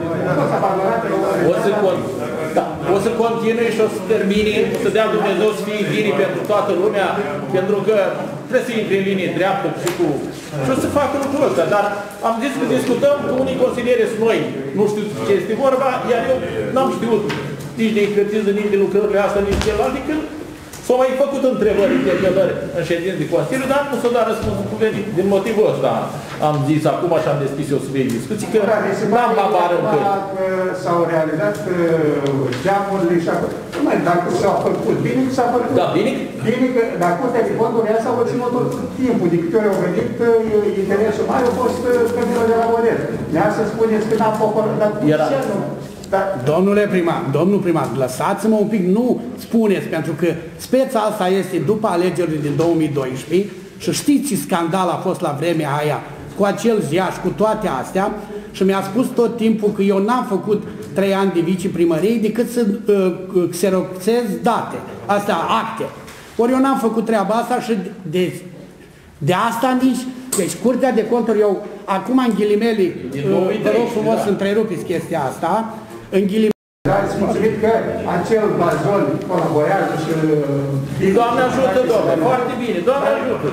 O să, da, o să continue și o să termine, o să dea Dumnezeu să fie virii pentru toată lumea, pentru că trebuie să intre în linie dreaptă și cu... Și o să facă lucrul ăsta, dar am zis că discutăm cu unii consilieri sunt noi, nu știu ce este vorba, iar eu n-am știut nici de expertiză, nici de lucrările astea, nici celălalt, adică s-au mai făcut întrebări, interpelări în ședință de Consiliu, dar nu s-au dat răspunsul cuvenit. Din motivul ăsta am zis acum și am deschis eu subiect discuții, că n-am habar încă. S-au realizat geamurile și acolo. Numai dacă s-au făcut bine, s-a făcut. Da, bine? Bine că, dar Curtea de Conturi ea s-a obținut tot timpul. De câte ori au venit, interesul mare a fost Căminul de la Bodet. Ea să spuneți că n-am făcut, dar ce nu? Domnule primar, domnul primar, lăsați-mă un pic, nu spuneți, pentru că speța asta este după alegerile din două mii doisprezece și știți ce scandal a fost la vremea aia cu acel ziaș, cu toate astea, și mi-a spus tot timpul că eu n-am făcut trei ani de viceprimărie decât să uh, xeroxez date, astea, acte. Ori eu n-am făcut treaba asta și de, de asta nici... Deci, Curtea de Conturi, eu, acum în ghilimele, uh, vă rog frumos să întrerupiți chestia asta, în ghilimele... Dar îți mulțumit că acel bazon colaborează și... Doamne ajută, Doamne, foarte bine, Doamne ajută.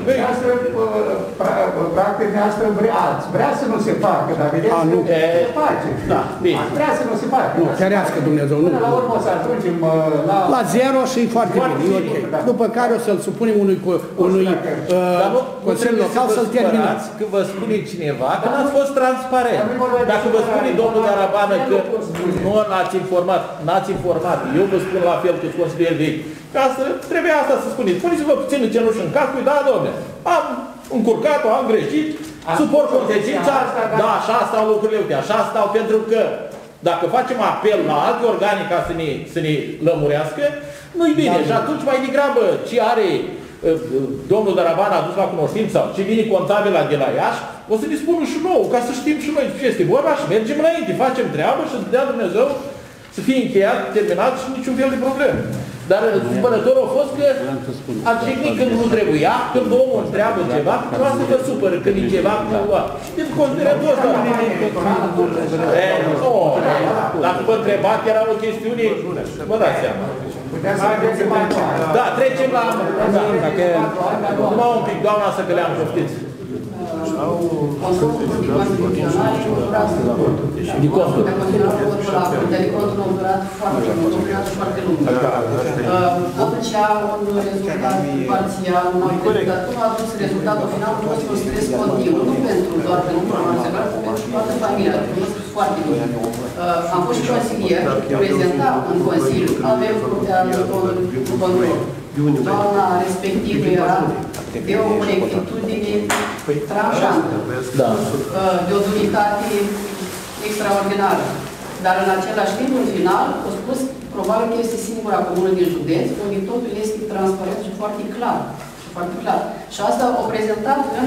Practic, neastră vreați, vrea să nu se facă, dar vedeți că se face. Da, bine. Vrea să nu se facă. Nu, ferească Dumnezeu, nu. Până la urmă o să ajungem la... La zero și foarte bine, e ok. După care o să-l supunem unui Consiliu Local să-l terminați. Că vă spune cineva că n-ați fost transparent. Dacă vă spune domnul Darabană că nu l-ați informat, n-ați informat, eu vă spun la fel cât consilier de ei, ca să trebuie asta să spuneți. Puneți-vă puțin în cenușă în cascul, da, domne, am încurcat-o, am greșit, suport consecința, da, așa stau lucrurile, uite, așa stau, pentru că dacă facem apel la alte organe ca să ne, să ne lămurească, nu-i bine. Și atunci mai degrabă ce are domnul Daraban a dus la cunoștință sau ce vine contabila de la Iași, o să ne spună și nouă, ca să știm și noi ce este vorba și mergem înainte, facem treabă și să dea Dumnezeu să fie încheiat, terminat și niciun fel de problemă. Dar supărătorul a fost că a cignit când nu trebuia, când omul întreabă ceva, nu să vă supără când e ceva cu luat. Și din consideratul ăsta. Dacă vă întrebați, era o chestiune, vă dați seama. Da, trecem la... Numai un pic, doamna Săcălean, poftiți. De conturi. De conturi au durat foarte mult, o perioadă foarte lungă. Atunci un rezultat parțial, un mai rezultat. Cum a adus rezultatul final, a fost un stres continuu. Nu pentru doar pentru persoana, ci pentru toată familia. Foarte bine. Am fost și consilier, prezentat în Consiliu, avem Curtea de Control. Doamna respectivă era de o corectitudine tranșantă, de o duritate extraordinară. Dar în același timp, în final, a spus probabil că este singura comună din județ unde totul este transparent și foarte clar. Foarte clar. Și asta o prezentat în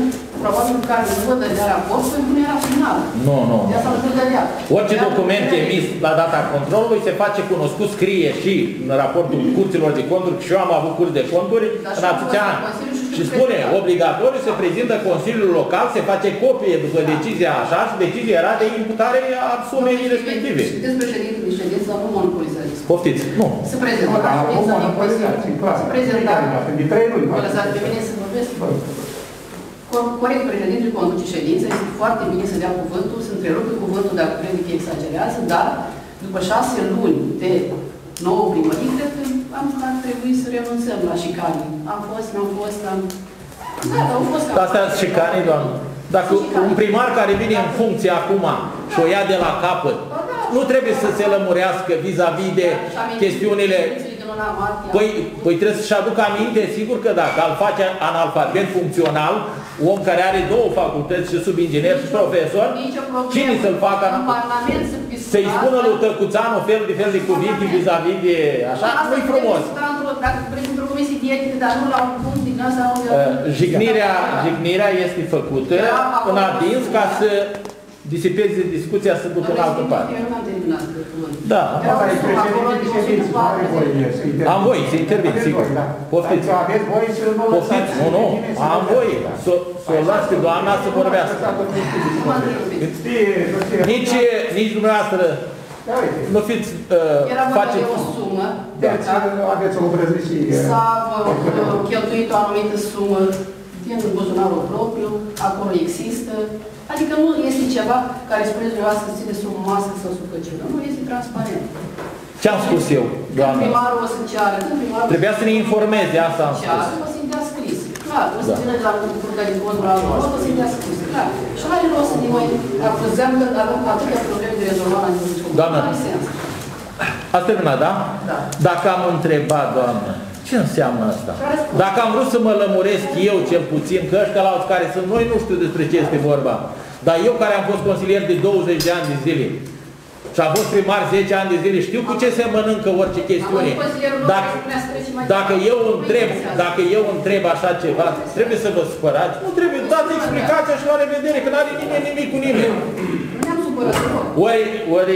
asupra oamenilor care nu văd de raport pe punerea finală. Nu, nu. De asta nu vedea. Orice document emis la data controlului se face cunoscut, scrie și în raportul curților de conturi, și eu am avut curs de conturi în atâția ani. Și spune, obligatoriu se prezintă Consiliul Local, se face copie după decizia așa și decizia era de imputare a sumei respective. Știți președintele de ședință, nu monopolizați. Poftiți, nu. Se prezintă la ședința din Consiliu. Se prezintă. Vă lăsați pe mine să vorbesc. Corect, președintele conduce ședința, este foarte bine să dea cuvântul, să întrerupe cuvântul dacă crede că exagerează, dar după șase luni de nouă primărie, cred că am ar trebui să renunțăm la șicanii. Am fost, n-am fost, am... Da, au fost... Astea sunt șicanii, doamnă. Dacă un primar care vine în funcție acum și o ia de la capăt, nu trebuie să se lămurească vis-a-vis de chestiunile... Păi, păi trebuie să-și aducă aminte, sigur că dacă îl face analfabet funcțional, om care are două facultăți și subinginer și profesor, cine să-l facă? Să-i spună lui Tăcuțanu fel de fel de cuvinte vis-a-vis de așa, nu-i frumos. Într-o comisie de etică, dar nu la un punct din asta... Jignirea, jignirea este făcută în adins ca să disipeze discuția să ducă în altă parte. Da. Am voie să intervin, sigur. Poftiți. Poftiți, nu, nu. Am voie. Să o las pe doamna să vorbească. Nici, nici dumneavoastră nu fiți... Era vorba de o sumă. Aveți o obrăznicie. S-a cheltuit o anumită sumă din buzunarul propriu, acolo există. Adică nu este ceva care spuneți dumneavoastră să ține sub masă sau sub căciulă. Nu este transparent. Ce-am spus eu, doamnă? Când primarul o să ceară, când primarul... Trebuia să ne informeze, asta am spus. Ceară, o să-i dea scris. Clar, o să ține la curtea de conturi la lor, o să-i dea scris. Clar. Și nu are rost să ne mai acuzăm că avem atâtea probleme de rezolvat la nivelul comun. Doamnă, ați terminat, da? Da. Dacă am întrebat, doamnă, ce înseamnă asta? Dacă am vrut să mă lămuresc eu cel puțin, că ăștia la alți care sunt noi, nu știu despre ce este vorba. Dar eu care am fost consilier de douăzeci de ani de zile și am fost primar zece ani de zile, știu cu ce se mănâncă orice chestiune. Dacă, dacă eu întreb, dacă eu întreb așa ceva, trebuie să vă supărați? Nu trebuie, dați explicația și la revedere, că n-are nimeni nimic cu nimeni. Ori, ori,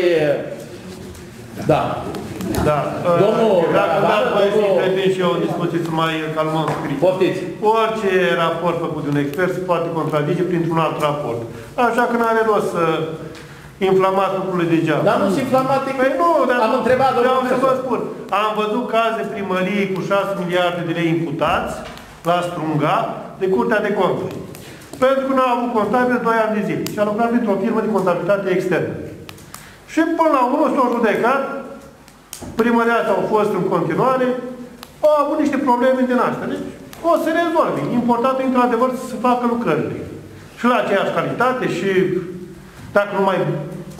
da. Da. Domnul, dacă dați voi să intervin și eu în discuții să mai calmăm scris. Poftiți. Orice raport făcut de un expert se poate contrazice printr-un alt raport. Așa că n-are rost să inflamați lucrurile degeaba. Dar nu sunt inflamate. Păi nu, dar am întrebat, vreau să vă spun. Am văzut caze primăriei cu șase miliarde de lei imputați la Strunga de Curtea de Conturi. Pentru că nu au avut contabil doi ani de zile. Și a lucrat într-o firmă de contabilitate externă. Și până la urmă s-au judecat. Primăriața au fost în continuare, au avut niște probleme din astea. Deci o să rezolve. Important e într-adevăr să se facă lucrările. Și la aceeași calitate și dacă nu mai...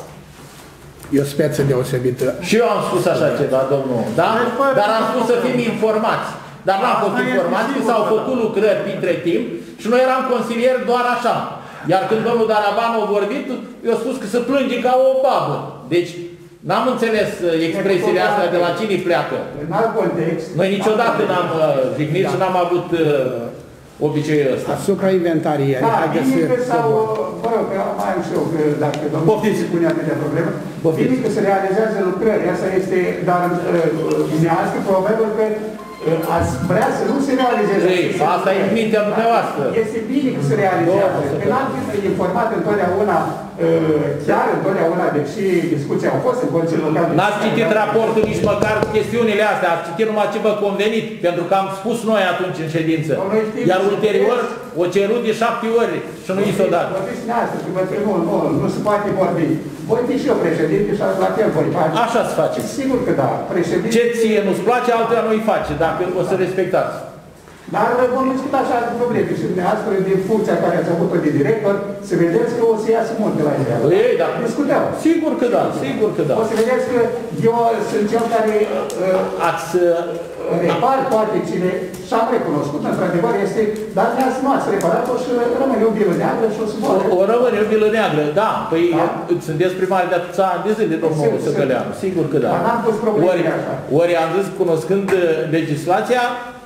E o speță deosebită. Și eu am spus așa ceva, domnul, da? Dar am spus să fim informați. Dar n-am fost informați, că s-au făcut lucrări între timp și noi eram consilieri doar așa. Iar când domnul Daraban a vorbit, eu a spus că se plânge ca o babă. Deci, n-am înțeles expresiile astea de la cine pleacă. În alt context... Noi niciodată n-am jignit și n-am avut obiceiul ăsta. Asupra inventarierii. Da, bine că sau, vă rog, mai am și eu, că dacă domnul spune atâtea probleme, bine că se realizează lucrări, asta este, dar dumneavoastră, probabil că ați vrea să nu se realizeze. Ei, asta e mintea dumneavoastră. Este bine că se realizează, că n-am fi informat întotdeauna, chiar întotdeauna, deși discuția au fost în Consiliul Local. N-ați citit raportul nici măcar chestiunile astea, ați citit numai ce vă convenit, pentru că am spus noi atunci în ședință. Iar ulterior o cerut de șapte ori și nu i s-o dat. Vorbiți neastră, că vă spun, nu, nu, nu se poate vorbi. Voi fi și eu președinte și la fel voi face. Așa se face. Sigur că da. Președinte... Ce ție nu-ți place, altora nu-i face, dacă o să respectați. Dar vom discuta așa de probleme și dumneavoastră din funcția care ați avut-o de director, să vedeți că o să iasă multe la ideea. Ei, da. Discutăm. Sigur că da, sigur că da. O să vedeți că eu sunt cel care uh, ați repar toate cine și-am recunoscut, într-adevăr este, dar ne-ați nu ați reparat-o și rămâne o bilă neagră și o să o, o rămâne o bilă neagră, da. Păi da? Sunteți primari de atâția ani de zile, domnul Săcăleanu. Sigur că da. Dar n-am pus probleme ori, așa. ori am zis, cunoscând legislația,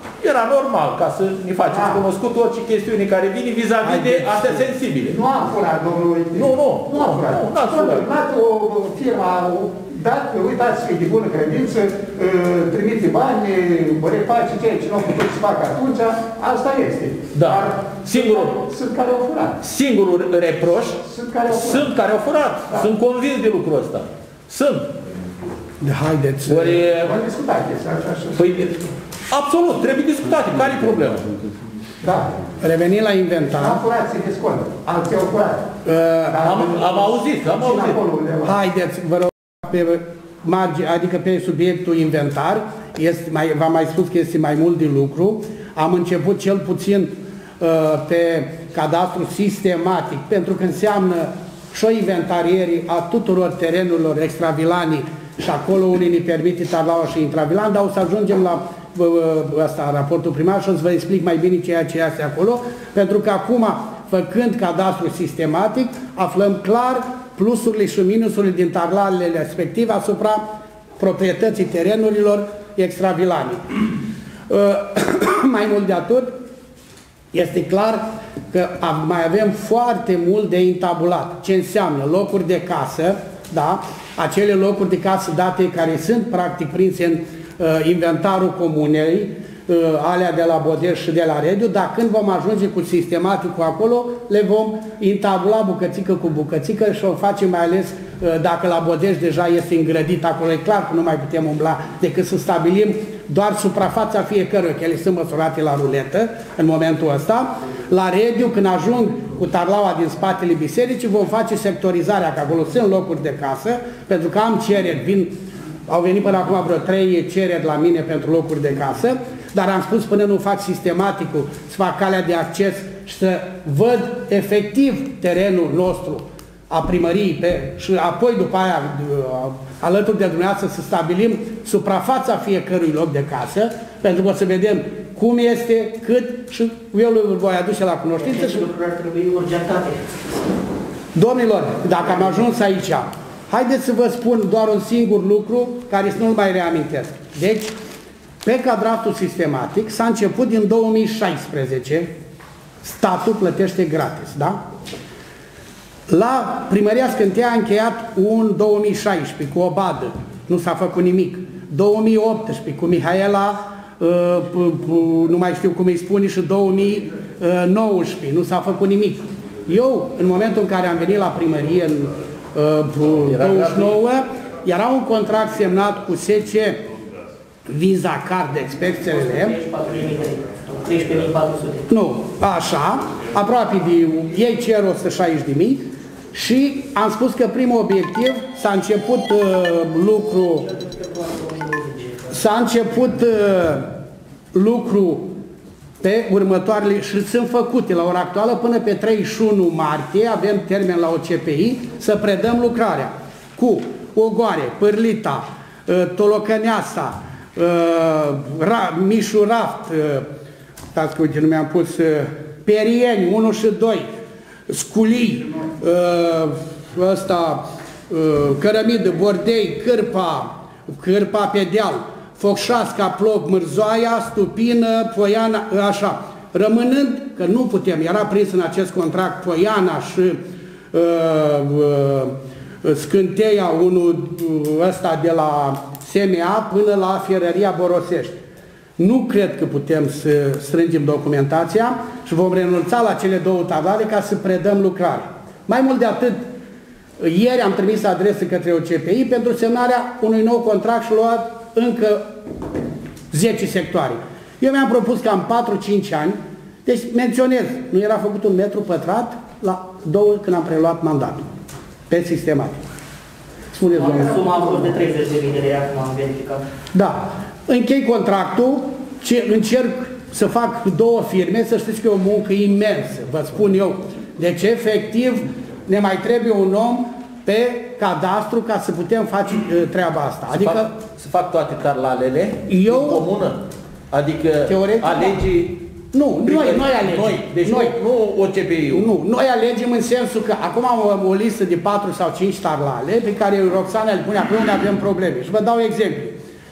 Era normal ca să ne faceți Da. cunoscut orice chestiune care vine vis-a-vis de astea sensibile. Nu am furat, domnul. Nu, nu. Nu am furat. Nu, n-ați furat. Dat o firmă, dat, uitați, de bună credință, trimite bani, reface ceea ce nu au putut să facă atunci, asta este. Da. Dar Singurul, sunt care au furat. singurul reproș, Sunt care au furat. sunt care au furat. Da. Sunt convins de lucrul ăsta. Sunt. Haideți. Ori, Am discutat chestia așa și... păi, absolut, trebuie discutate. Care e problema? Da. Revenind la inventar. Am furat, se descontă. Alții au furat. Uh, Am, am auzit, am auzit. Haideți, vă rog, pe marge, adică pe subiectul inventar, este mai, v-am mai spus că este mai mult de lucru. Am început cel puțin uh, pe cadastru sistematic, pentru că înseamnă și o inventariere a tuturor terenurilor extravilanii și acolo unii ne permite tablaua și intravilan, dar o să ajungem la uh, asta, raportul primar și o să vă explic mai bine ceea ce este acolo, pentru că acum, făcând cadastru sistematic, aflăm clar plusurile și minusurile din tablalele respective asupra proprietății terenurilor extravilanii. Mai mult de atât, este clar că mai avem foarte mult de intabulat. Ce înseamnă locuri de casă, da? Acele locuri de casă date care sunt practic prinse în uh, inventarul comunei, uh, alea de la Bodeș și de la Rediu, dar când vom ajunge cu sistematicul acolo, le vom intabula bucățică cu bucățică și o facem mai ales uh, dacă la Bodeș deja este îngrădit acolo, e clar că nu mai putem umbla decât să stabilim doar suprafața fiecăruia, că ele sunt măsurate la ruletă în momentul ăsta. La Rediu, când ajung cu tarlaua din spatele bisericii, vom face sectorizarea, că acolo sunt locuri de casă, pentru că am cereri, vin, au venit până acum vreo trei cereri la mine pentru locuri de casă, dar am spus până nu fac sistematicul, să fac calea de acces și să văd efectiv terenul nostru a primăriei pe, și apoi după aia alături de dumneavoastră să stabilim suprafața fiecărui loc de casă, pentru că o să vedem cum este, cât și eu îl voi aduce la cunoștință. Și lucrurile ar trebui urgentate. Domnilor, dacă am ajuns aici, haideți să vă spun doar un singur lucru care să nu-l mai reamintesc. Deci, pe cadastru sistematic s-a început din două mii șaisprezece, statul plătește gratis, da? La Primăria Scânteia a încheiat un două mii șaisprezece cu o badă, nu s-a făcut nimic. două mii optsprezece cu Mihaela, nu mai știu cum îi spune, și două mii nouăsprezece, nu s-a făcut nimic. Eu, în momentul în care am venit la primărie, în douăzeci și nouă, era un contract semnat cu S C Visa Card Expert S R L. treisprezece mii patru sute. Nu, așa, aproape de, ei cer o sută șaizeci de mii și am spus că primul obiectiv s-a început uh, lucru, s-a început uh, lucru pe următoarele și sunt făcute la ora actuală până pe treizeci și unu martie, avem termen la O C P I, să predăm lucrarea cu Ogoare, Pârlita, uh, Tolocăneasa, uh, Ra, Mișu Raft, uh, stați că uite, nu mi-am pus uh, Perieni, unu și doi, Sculii, uh, ăsta, uh, Cărămidă, Bordei, Cârpa, Cârpa pe deal, Focșasca, Ploc, Mârzoaia, Stupină, Poiana, așa. Rămânând că nu putem, era prins în acest contract Poiana și uh, uh, Scânteia, unul ăsta de la S M A până la Fierăria Borosești. Nu cred că putem să strângem documentația și vom renunța la cele două tablare ca să predăm lucrarea. Mai mult de atât, ieri am trimis adresă către O C P I pentru semnarea unui nou contract și luat încă zece sectoare. Eu mi-am propus ca în patru cinci ani, deci menționez, nu era făcut un metru pătrat la două când am preluat mandatul, pe sistematic. Spuneți, domnule. Suma a fost de treizeci de mii de lei, acum am verificat. Da. Închei contractul, ce încerc să fac două firme, să știți că e o muncă imensă, vă spun eu. Deci, efectiv, ne mai trebuie un om pe cadastru ca să putem face uh, treaba asta. Să adică fac, să fac toate tarlalele eu, în comună? Adică teoretic, alegi... Nu, noi, noi alegem. Noi, deci noi, nu, nu O C P I-ul. Nu, noi alegem în sensul că acum am o listă de patru sau cinci tarlale pe care Roxana le pune acolo unde avem probleme. Și vă dau exemplu.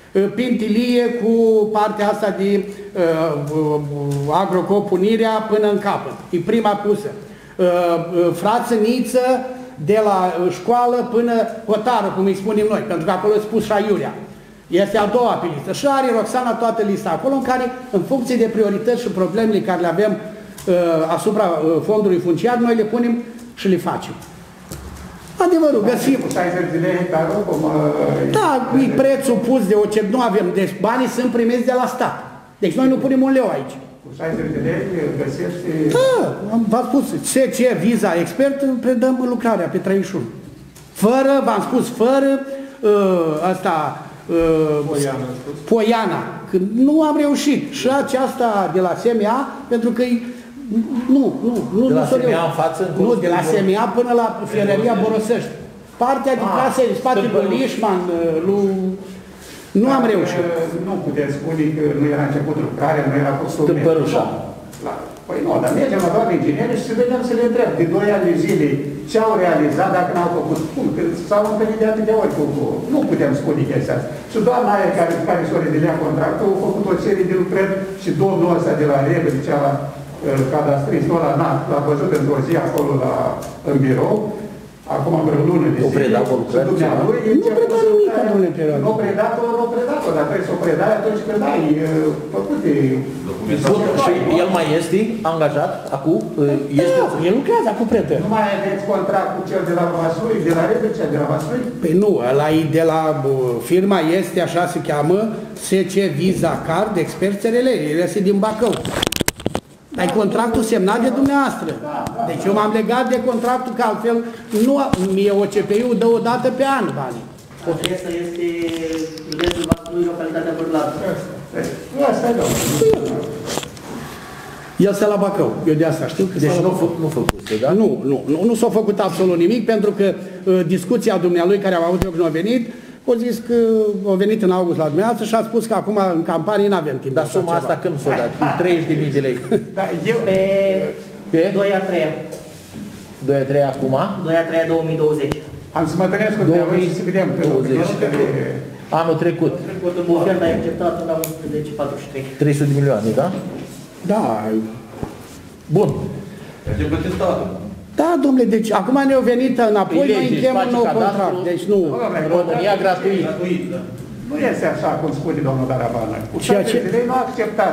Pintilie cu partea asta de uh, agrocopunirea până în capăt. E prima pusă. Uh, uh, Frațăniță de la școală până Hotară, cum îi spunem noi, pentru că acolo e spus și aiurea. Este a doua pe listă. Și are Roxana toată lista acolo, în care, în funcție de priorități și problemele care le avem uh, asupra uh, fondului funciar, noi le punem și le facem. Adevărul, găsim. șaizeci de lei hectarul, cum... Da, e prețul pus de O C E P, nu avem, deci banii sunt primiți de la stat. Deci noi nu punem un leu aici. Cu șaizeci de lei găsești... Da, v-am spus, C C Visa Expert, predăm lucrarea pe treizeci și unu. Fără, v-am spus, fără uh, asta... Uh, Poiana, Poiana, că nu am reușit. Și aceasta de la S M A, pentru că nu, nu, nu, de nu la S M A în față? În nu, de la S M A până la Ferăria Borosăști. Partea de casă, în spate lui Lișman, lui... Nu am reușit. Nu puteți spune că nu era început lucrarea, nu era fost... Stâmpărușa. Păi nu, dar mergem la doamne ingineri și să vedem să le întreb. De doi ani de zile ce au realizat dacă n-au făcut? Cum? Că s-au întâlnit de atât de ori cu... Nu putem spune chestia asta. Și doamna aia care, care s-o redelea contractul a făcut o serie de lucrări și domnul ăsta de la Rebe, zicea la cadastrist, ăla l-a văzut într-o zi acolo la, în birou. Acum vreo lună de zile. O predat o lucrare? Nu predat nimic, domnule perioadă. Nu predat-o, nu predat-o, dar trebuie să o predai atunci când ai făcute. Și el mai este angajat acum? Este... Da, el lucrează acum pretă. Nu mai aveți contract cu cel de la Vaslui, de la Rebe, cel de la Vaslui? Păi nu, ăla e de la firma este, așa se cheamă, S C Visa Card Expert S R L, el este din Bacău. Dar e contractul semnat de dumneavoastră. Deci eu m-am legat de contractul, că altfel nu, mie O C P-ul dă o dată pe an banii. Adresa este județul Vaslui, localitatea Bârlată. Asta e domnul. El stă la Bacău, eu de asta știu. Că deci nu, nu făcuse, da? Nu, nu, nu, nu s-a făcut absolut nimic, pentru că uh, discuția dumnealui care am avut eu când a venit, a zis că a venit în august la dumneavoastră și a spus că acum în campanie nu avem timp. Dar suma asta când s-o dat? treizeci de mii de lei. Da, eu pe, pe doi a treia. doi a treia acum? doi a treia două mii douăzeci. Am să mă întâlnesc cu dumneavoastră și să vedem că anul trecut. Trecut în oferta ai acceptat la unsprezece patruzeci și trei. trei sute de milioane, da? Da. Bun. Deci e plătit statul. Da, domnule, deci acum ne-au venit înapoi, noi încheiem un nou contract. Deci nu. România gratuit. Nu este așa cum spune domnul Darabană. Cu șaizeci de lei nu a acceptat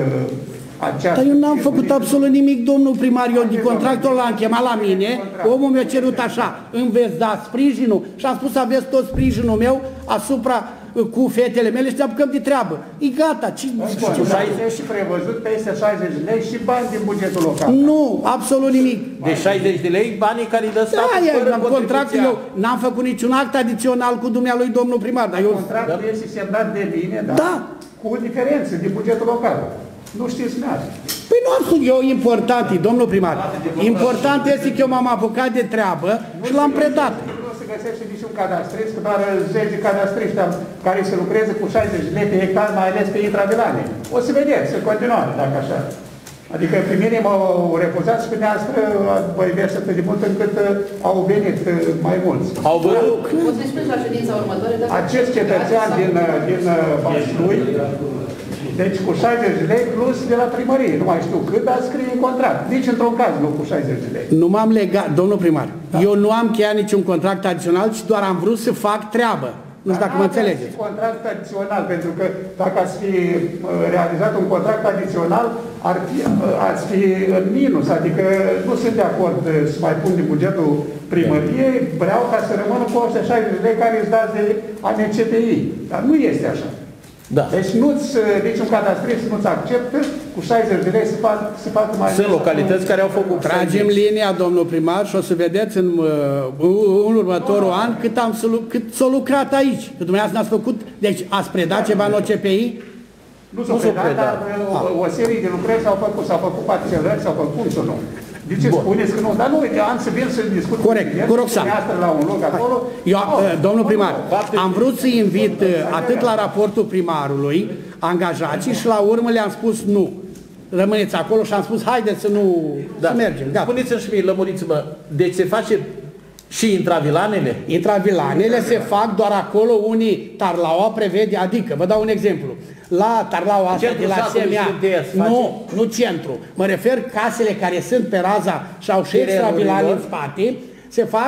uh, această... Dar eu n-am făcut absolut nimic, domnul primar. Eu din contractul l-am chemat la mine, omul mi-a cerut așa, îmi veți da sprijinul? Și am spus să aveți tot sprijinul meu asupra cu fetele mele și ne apucăm de treabă. E gata. Ce, ce și prevăzut peste șaizeci de lei și bani din bugetul local. Nu, absolut nimic. De șaizeci de lei, banii care îi dă statul da, fără am contractul, eu n-am făcut niciun act adițional cu dumnealui domnul primar. Dar eu... Contractul da. este semnat de mine, da? Da. Cu o diferență din bugetul local. Nu știți nada. Păi nu am spus eu important, domnul primar. Important este că eu m-am apucat de treabă și l-am predat. Găsește niciun cadastrist, că doar zece cadastriști care se lucreze cu șaizeci de lei pe hectar, mai ales pe intravilane. O să vedeți, în continuare, dacă așa. Adică pe mine m-au refuzat și pe neastră vă iubesc atât de mult încât au venit mai mulți. Au văzut? O să spuneți la ședința următoare. Acest cetățean din, din Vaslui, deci cu șaizeci de lei plus de la primărie, nu mai știu cât, dar scrie în contract. Nici într-un caz nu cu șaizeci de lei. Nu m-am legat, domnul primar, da. Eu nu am cheiat niciun contract adițional, ci doar am vrut să fac treabă. Nu știu dacă mă înțelegeți. Contract adițional, pentru că dacă ați fi realizat un contract adițional, ar fi, ați fi în minus, adică nu sunt de acord să mai pun din bugetul primăriei, vreau ca să rămână cu o sută șaizeci de lei care îți dați de A N C T I. Dar nu este așa. Da. Deci nu-ți, niciun cadastrist nu-ți acceptă cu șaizeci de lei să facă, să facă mai... Sunt localități care au făcut... Tragem linia, domnul primar, și o să vedeți în, uh, în următorul no, an cât, am, cât s-a lucrat aici. Că dumneavoastră n-ați făcut... Deci ați predat ceva în O C P I? Nu s-a predat, predat, dar o, o serie de lucrări s-au făcut, s-au făcut parcelări, s-au făcut cum să nu. De ce spuneți că nu? Dar nu, am să vin să discut corect, cu Roxana. La un loc acolo. Eu, domnul primar, am vrut să invit atât la raportul primarului, angajații, și la urmă le-am spus nu. Rămâneți acolo și am spus haideți să nu da. să mergem. Gata. Spuneți-mi și mie, lămuriți-mă, deci se face Și intravilanele? Intravilanele se fac doar acolo unii Tarlaua prevede, adică, vă dau un exemplu. La Tarlaua asta de la Semea, nu, nu centru. Mă refer casele care sunt pe raza și au și extravilane în spate, se fac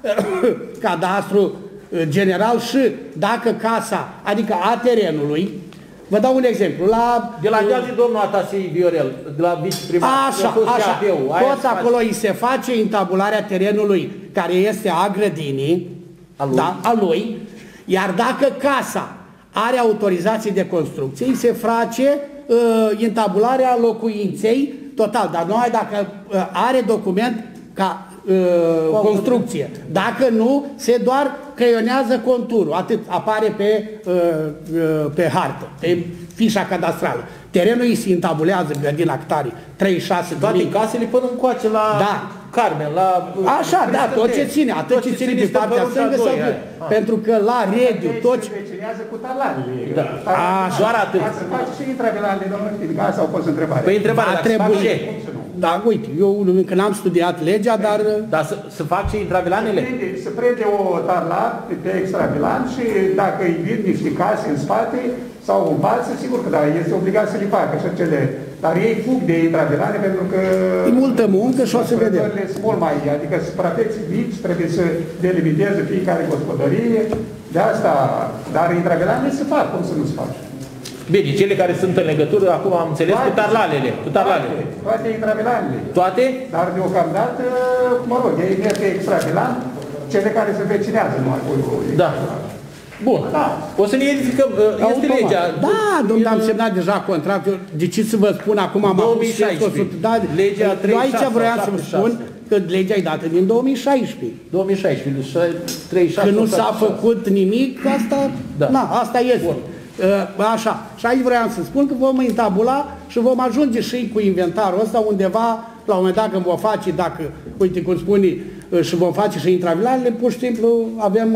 cadastru general și dacă casa, adică a terenului, vă dau un exemplu. La, de la deal de domnul Atasie Viorel, de la viceprimar, așa, așa, toți acolo îi se face intabularea terenului care este a grădinii, a lui, da, a lui, iar dacă casa are autorizație de construcție, îi se face uh, intabularea locuinței total, dar numai dacă uh, are document ca uh, construcție. Dacă nu, se doar creionează conturul, atât apare pe, uh, uh, pe hartă, pe fișa cadastrală. Terenul îi se intabulează, grădina hectare, treizeci și șase de mii. Toate casele până încoace la da. Carmen, la... Așa, da, tot ce ține, atât ce ține de partea stângă sau de... Pentru că la rediu, tot ce... vecinează cu talanele. Da. Așa. Doar atât. Să faci și intravilanele, domnul Știinca, asta au fost întrebare. Păi întrebarea, dacă se fac ce? Da, uite, eu încă n-am studiat legea, dar... Dar să, să fac și intravilanele? Se prinde o tarlat pe extravilan și dacă îi vin niște case în spate sau în față, sigur că da, este obligat să le facă și cele. Dar ei fug de intravilane pentru că... E multă muncă și o să vedem. Sunt mult mai, adică suprafețe mici, trebuie să delimiteze fiecare gospodărie, de asta, dar intravilane se fac, cum să nu se facă? Bine, cele care sunt în legătură, acum am înțeles, toate, cu tarlalele. Cu tarlalele. Toate, toate intravilanele. Toate? Dar deocamdată, mă rog, ei merg pe extravilan, cele care se vecinează numai cu... Da. Bun. Da. O să ne edificăm. Uh, este legea. Da, domnule, am semnat deja contractul. De ce să vă spun acum am două mii șaisprezece. Da, legea treizeci și șase. Eu aici vreau să vă spun că legea e dată din două mii șaisprezece. două mii șaisprezece, treizeci și șase. Că nu s-a făcut nimic, asta, da. Na, asta este. Bun. Așa. Și aici vreau să spun că vom intabula și vom ajunge și cu inventarul ăsta undeva, la un moment dat când vom face, dacă, uite cum spune, și vom face și intravilanele, pur și simplu avem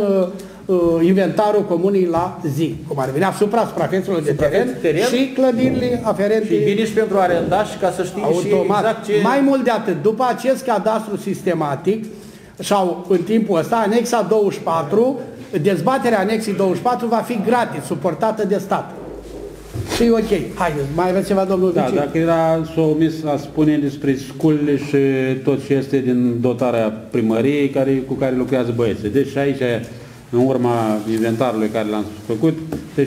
uh, inventarul comunii la zi, cum ar veni, asupra suprafețelor de teren, teren și clădirile aferente. Și bine și pentru arendaș, ca să știi automat. Și exact ce... Mai mult de atât, după acest cadastru sistematic, sau în timpul ăsta, anexa douăzeci și patru, dezbaterea anexii douăzeci și patru va fi gratis, suportată de stat. Și e ok. Haideți, mai aveți ceva, domnul Da, Vicin? dacă era să omis a spune despre sculele și tot ce este din dotarea primăriei care, cu care lucrează băieții. Deci aici, în urma inventarului care l-am făcut, deci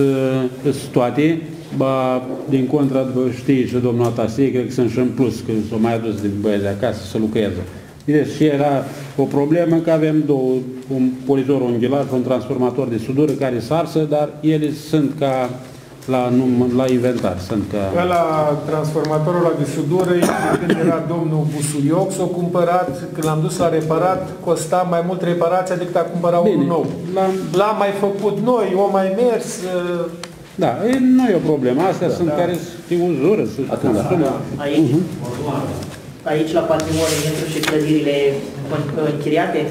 sunt toate, ba, din contra, știi și domnul Atasie, cred că sunt și în plus, că s-au mai adus din băieți de acasă să lucreze. Deci și era o problemă că avem două, un polizor unghilar și un transformator de sudură care sarsă, dar ele sunt ca la, la inventar, sunt ca... La transformatorul ăla de sudură, când era domnul Busuioc, s-a cumpărat, când l-am dus la reparat, costa mai mult reparația decât a cumpăra unul nou. L-am mai făcut noi, o mai mers... Da, nu e o problemă, astea da, sunt da. Care sunt uzură. Da, da. Aici, uh-huh. aici la patrimoniu intră și clădirile închiriate?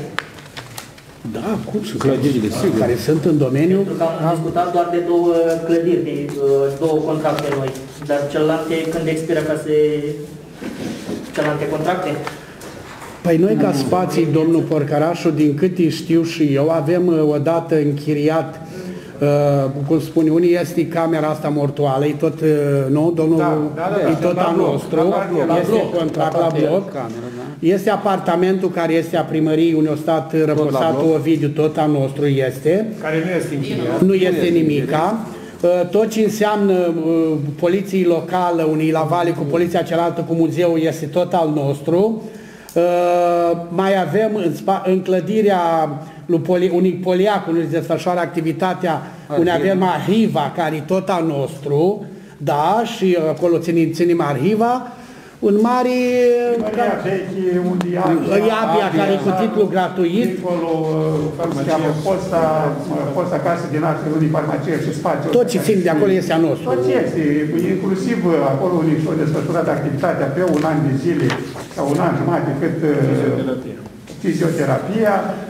Da, cum sunt clădirile, sigur, care sunt în domeniu. Pentru că am discutat doar de două clădiri, de două contracte noi, dar celelalte când expiră ca să... celelalte contracte? Păi noi ca spații, domnul Porcarașu, din câte știu și eu, avem odată închiriat, uh, cum spune unii, este camera asta mortuală, e tot, uh, nu, domnul, da, da, da, e tot al nostru, este contract la bloc, este apartamentul care este a primăriei unde a stat răposatul Ovidiu, tot al nostru este. Care nu este închiriat. Nu este nimica. Tot ce înseamnă uh, poliție locală, unii la Vale cu poliția cealaltă, cu muzeul, este tot al nostru. Uh, mai avem în, în clădirea lui Poli, unui poliac, unde se desfășoară activitatea, unde avem arhiva, care e tot al nostru, da, și acolo ținem, ținem arhiva. Un mare... Primăria veche, unde e Abia, care e cu titlu gratuit. Dincolo, cheamă, posta, posta casă din arte, unii farmacie și spațiu. Tot ce țin de acolo este a nostru. Tot ce este, inclusiv acolo unde și-au desfășurat activitatea pe un an de zile sau un an jumătate cât fizioterapia.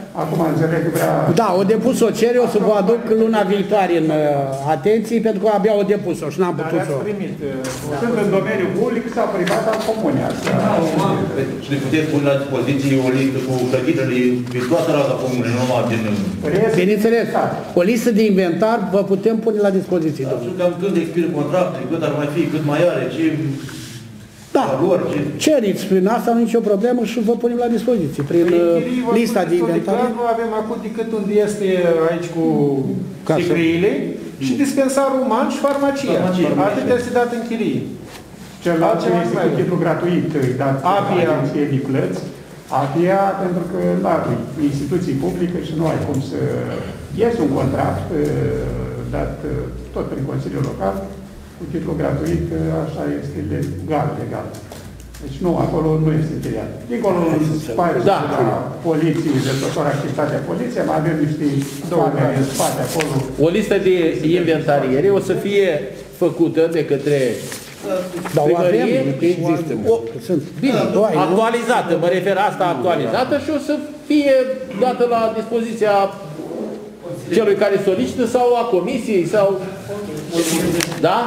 acum înțeleg că vrea... Da, o depus o cerere, o să vă aduc luna viitoare în uh, atenție, pentru că abia o depus-o și n-am putut să o... primit. Sunt în domeniul public sau privat al comunei. Și le puteți pune la dispoziție o listă cu clădirile pe toată rata comunei, nu numai din... Bineînțeles, o listă de inventar vă putem pune la dispoziție. Cam când expiră contractul, cât ar mai fi, cât mai are, ce... Da, ceriți prin asta, nu nicio problemă și vă punem la dispoziție, prin uh, lista de inventar. Nu avem acum decât unde este aici cu sicriile și dispensarul uman și farmacia. Atâtea se dat în chirie. Celălalt este cu titlu gratuit, dat agenție de plăți, A P I A, pentru că la instituții publice și nu ai cum să ies un contract dat tot prin Consiliul Local, cu titlu gratuit, așa este legal, legal. Deci nu, acolo nu este încheiat. Dincolo, în spate, da. La poliție, desfășoară activitatea poliției, mai avem niște douăme în spate acolo. O listă de inventariere o să fie făcută de către Dar o avem, există. O, sunt bine, actualizată, mă refer asta actualizată și o să fie dată la dispoziția celui care solicită sau a comisiei sau... Da?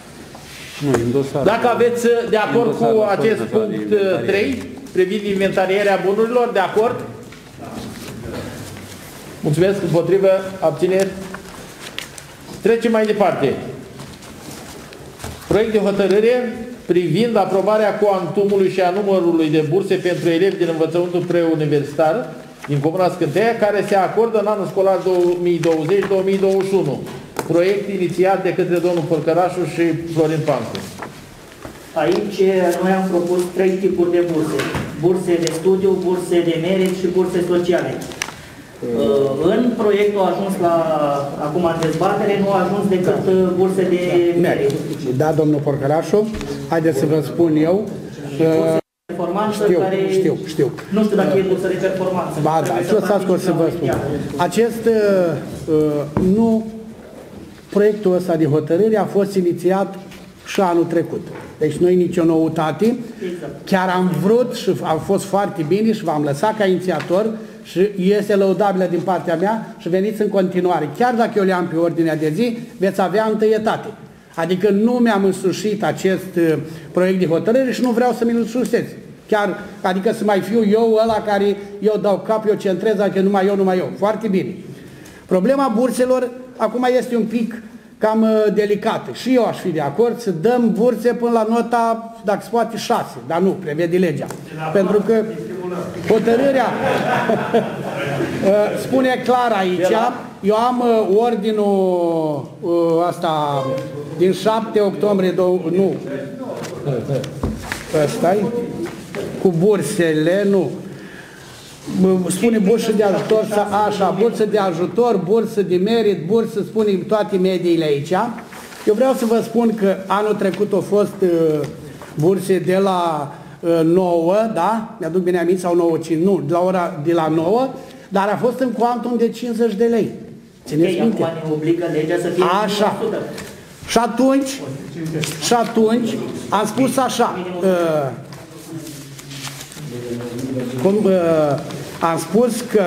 Dacă aveți de acord cu acest punct trei, privind inventarierea bunurilor, de acord? Mulțumesc, împotrivă, abțineri. Trecem mai departe. Proiect de hotărâre privind aprobarea cuantumului și a numărului de burse pentru elevi din învățământul preuniversitar din Comuna Scânteia, care se acordă în anul școlar două mii douăzeci două mii douăzeci și unu. Proiect inițiat de către domnul Pălcărașu și Florin Pancu. Aici noi am propus trei tipuri de burse. Burse de studiu, burse de merit și burse sociale. În proiectul a ajuns la, acum în dezbatere, nu a ajuns decât burse de merit. Da, domnul Pălcărașu, haideți să vă spun eu. Știu, care, știu, știu. Nu știu dacă e bursă de performanță. Ba, da, ce o să să vă spun. Acest, nu, proiectul ăsta de hotărâre a fost inițiat și anul trecut. Deci noi nicio noutate. Chiar am vrut și a fost foarte bine și v-am lăsat ca inițiator și este lăudabilă din partea mea și veniți în continuare. Chiar dacă eu le-am pe ordinea de zi, veți avea întâietate. Adică nu mi-am însușit acest uh, proiect de hotărâre și nu vreau să mi-l însușesc. Chiar, adică să mai fiu eu ăla care eu dau cap, eu centrez, adică numai eu, numai eu. Foarte bine. Problema burselor acum este un pic cam uh, delicată. Și eu aș fi de acord să dăm burse până la nota, dacă se poate, șase. Dar nu, prevede legea. Pentru că hotărârea spune clar aici, eu am uh, ordinul uh, asta din șapte octombrie, nu, ăsta-i, cu bursele, nu, spune bursă de ajutor, așa, bursă de ajutor, bursă de merit, bursă, spune toate mediile aici. Eu vreau să vă spun că anul trecut au fost uh, burse de la uh, nouă, da? Mi-aduc bine aminte, sau nouă, cinci, nu, de la ora de la nouă, dar a fost în cuantum de cincizeci de lei. Țineți minte? Acum ne obligă legea să fie așa. Și atunci, și atunci am spus așa, uh, cum, uh, am spus că,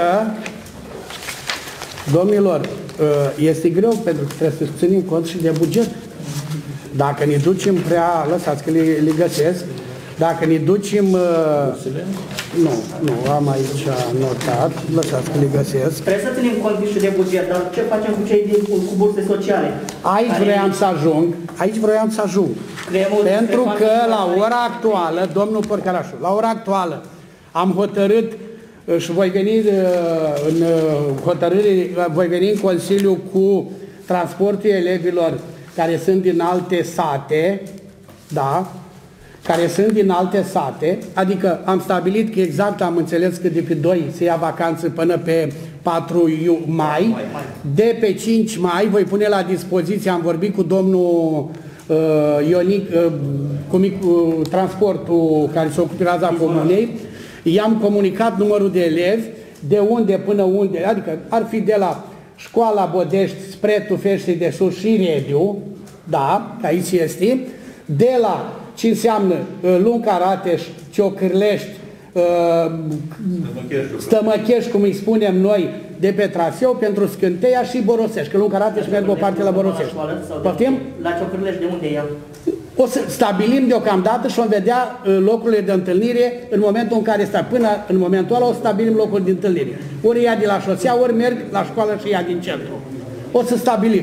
domnilor, uh, este greu pentru că trebuie să ținem cont și de buget. Dacă ne ducem prea, lăsați că le, le găsesc, dacă ne ducem, uh, nu, nu, am aici notat, lăsați că le găsesc. Trebuie să ținem cont și de buget, dar ce facem cu cei de, cu, cu burse sociale? Aici care... vroiam să ajung, aici vroiam să ajung. Pentru că la ora actuală, domnul Părcărașu, la ora actuală am hotărât și voi veni în hotărâre, voi veni în Consiliu cu transportul elevilor care sunt din alte sate, da, care sunt din alte sate, adică am stabilit că exact am înțeles că de pe doi se ia vacanță până pe patru mai, de pe cinci mai voi pune la dispoziție, am vorbit cu domnul uh, Ionic, uh, cu mic, uh, transportul care se ocupează comunei, i-am comunicat numărul de elevi, de unde până unde, adică ar fi de la școala Bodești spre Tufești de Sus și Rediu, da, aici este, de la ce înseamnă Lunca Rateș, Ciocârlești, Stămăchești, cum îi spunem noi, de pe traseu pentru Scânteia și Borosești, că Lunca Rate și merg o parte la Borosești. Poftim? La Ciocârlești de unde e ea? O să stabilim deocamdată și vom vedea locurile de întâlnire în momentul în care stă. Până în momentul ăla o să stabilim locuri de întâlnire. Ori ia de la șosea, ori merg la școală și ia din centru. O să stabilim.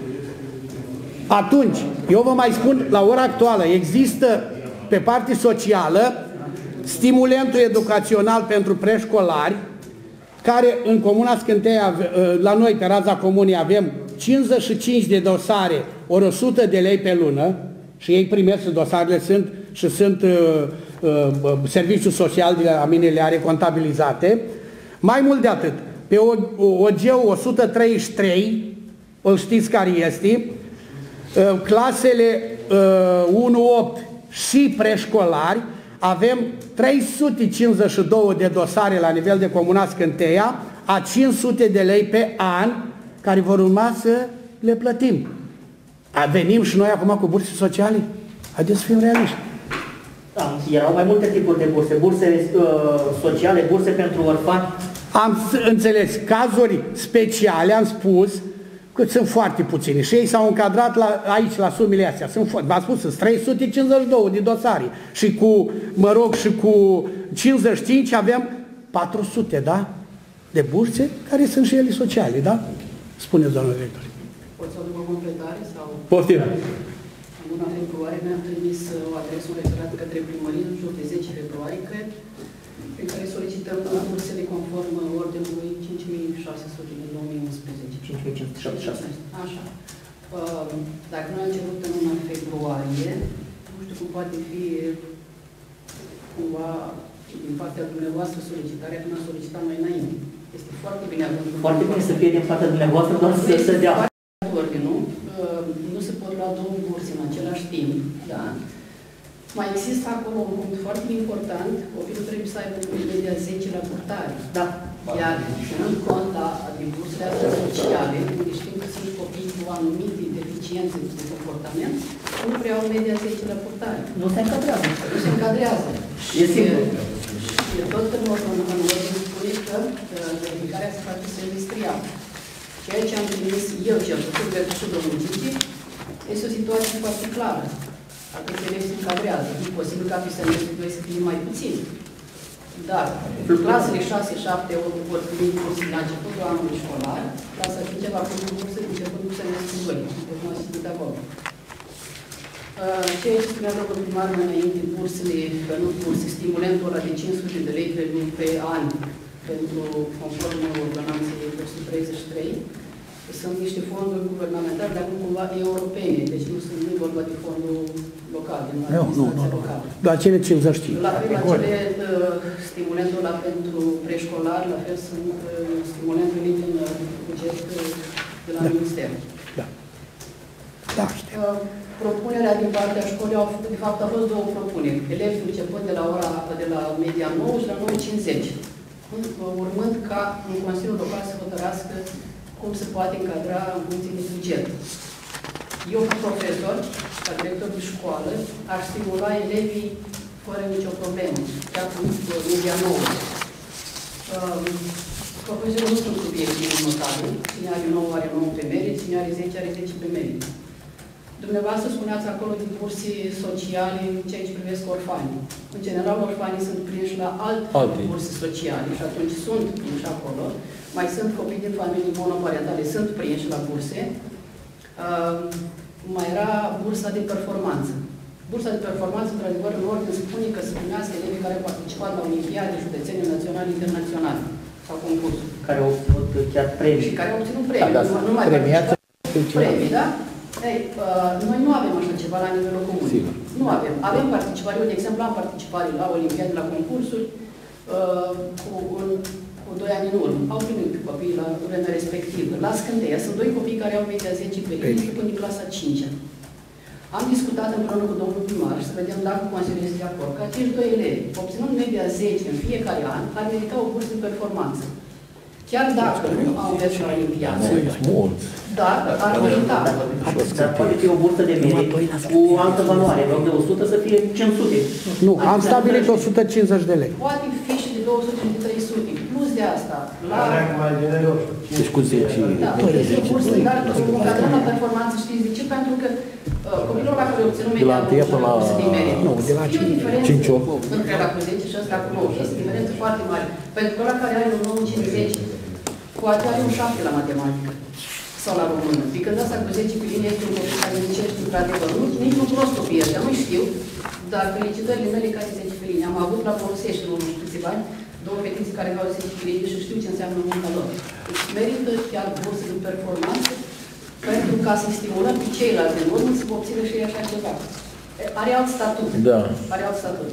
Atunci, eu vă mai spun, la ora actuală există pe partea socială stimulentul educațional pentru preșcolari, care în Comuna Scânteia, la noi pe raza comunei avem cincizeci și cinci de dosare, ori o sută de lei pe lună, și ei primesc, dosarele sunt și sunt uh, uh, serviciul social de la mine le are contabilizate. Mai mult de atât, pe O G-ul o sută treizeci și trei, îl știți care este, uh, clasele uh, unu opt și preșcolari, avem trei sute cincizeci și două de dosare la nivel de Comuna Scânteia, a cinci sute de lei pe an, care vor urma să le plătim. Venim și noi acum cu burse sociale? Haideți să fim realiști. Da, erau mai multe tipuri de burse. Burse uh, sociale, burse pentru orfani. Am înțeles cazuri speciale, am spus, că sunt foarte puține și ei s-au încadrat la, aici la sumile astea. V-am spus, sunt trei sute cincizeci și două de dosare și cu, mă rog, și cu cincizeci și cinci avem patru sute, da? De burse care sunt și ele sociale, da? Spuneți, doamnă director. Poți să o după completare sau... Poftim. În luna februarie mi-am trimis o adresă referată către primărie, în jur de zece februarie, cred, prin care solicităm bursele conform ordinului cinci mii șase sute din două mii unsprezece. cinci mii cinci sute șaptezeci și șase. Așa. Dacă noi am început în luna februarie, nu știu cum poate fi cumva din partea dumneavoastră solicitarea când am solicitat noi înainte. Este foarte bine având. Foarte bine să fie din partea dumneavoastră, doar să se dea. Nu? Nu se pot lua două burse în același timp, da? Mai există acolo un punct foarte important, copilul trebuie să aibă în media zece la purtare. Da. Iar ținând cont la din bursele astea sociale, unde știm că sunt copii cu anumite deficiențe de comportament, nu prea au media zece la purtare. Nu se încadrează. Nu se încadrează. E simplu. Și tot în ordine spune că verificarea se face semestrial. Ceea ce am trimis eu, cel puțin pentru și domnul Gigi, este o situație foarte clară. Atât elevi se încadrează. E posibil ca fi semestru doi să fie mai puțin. Dar clasele șase șapte vor primi cursi la începutul anului școlar, clasa cinci va primi cursi începând cu semestru doi. Deci nu ați de acolo. Ceea ce spunea domnul primar mai înainte, bursele, nu burse, stimulentul ăla de cinci sute de lei pe, pe an, pentru conform ordonanței o sută treizeci și trei, sunt niște fonduri guvernamentale, dar nu cumva europene, deci nu sunt nu vorba de fondul local, din administrația locală. Dar cele cincizeci și cinci. La fel, acele uh, stimulentul la pentru preșcolar, la fel sunt uh, stimulentul venit din uh, buget uh, de la da. Minister. Da. Da, știu. Uh, propunerea din partea școlii, au, de fapt, au fost două propuneri. Elevi începând de la ora de la media nouă și la nouă cincizeci. Urmând ca în Consiliul Local să hotărască cum se poate încadra în funcție de buget. Eu, ca profesor, ca director de școală, aș stimula elevii fără nicio problemă, chiar cu media nouă. Profesorii nu sunt subiectiv notabili. Cine are nouă are nouă pe merit, cine are zece are zece pe merit. Dumneavoastră spuneați acolo din burse sociale în ceea ce privesc orfanii. În general, orfanii sunt prinși la alte, alte burse sociale și atunci sunt prinși acolo. Mai sunt copii din familii monoparentale, sunt prinși la burse. Uh, mai era bursa de performanță. Bursa de performanță, într-adevăr, în ordine spune că se primească elevii care au participat la olimpiade, județene, naționale, internaționale sau concursuri. Care au obținut chiar premii. Și care au obținut premii. Da, da, nu mai premii, da? Ei, uh, noi nu avem așa ceva la nivelul comun. Sigur. Nu avem. Avem participare. Eu, de exemplu, am participat la olimpiade, la concursuri, uh, cu, un, cu doi ani în urmă. Au primit copiii la vremea respectivă. La Scânteia sunt doi copii care au media zece pe ei, până din clasa cinci. Am discutat împreună cu domnul primar să vedem dacă Consiliul este de acord că acești doi elevi, obținând media zece în fiecare an, ar merita o bursă de performanță. Chiar dacă nu au mers la Olimpiadă, mulți. dar ar merita. Dar poate fi o bursă de merit cu altă valoare, în loc de o sută să fie cinci sute. Nu, am stabilit o sută cincizeci de lei. Poate fi și de două sute și de trei sute. Plus de asta, la... Deci cu zece. Da, este o bursă, dar cadrăm la performanță, știți de ce? Pentru că uh, copilul ăla care a obținut media la bursă de merit, nu, de la e o diferență cinci opt între la cu zece și ăsta cu nouă. Este o diferență foarte mare. Pentru că ăla care are un nouă cincizeci, poate are un șapte la matematică sau la română. Adică de asta cu zece pe linie este un copil care încerci într-adevăr. Nici nu cunosc copiii ăștia, nu știu, dar felicitările mele ca zece pe linie. Am avut la Bolosești, nu știu câțiva ani, două fetițe care au zece pe linie și știu ce înseamnă munca lor. Deci merită chiar bursă de performanță pentru ca să stimulăm pe ceilalți în urmă să obțină și ei așa ceva. Are alt statut. Da. Are alt statut.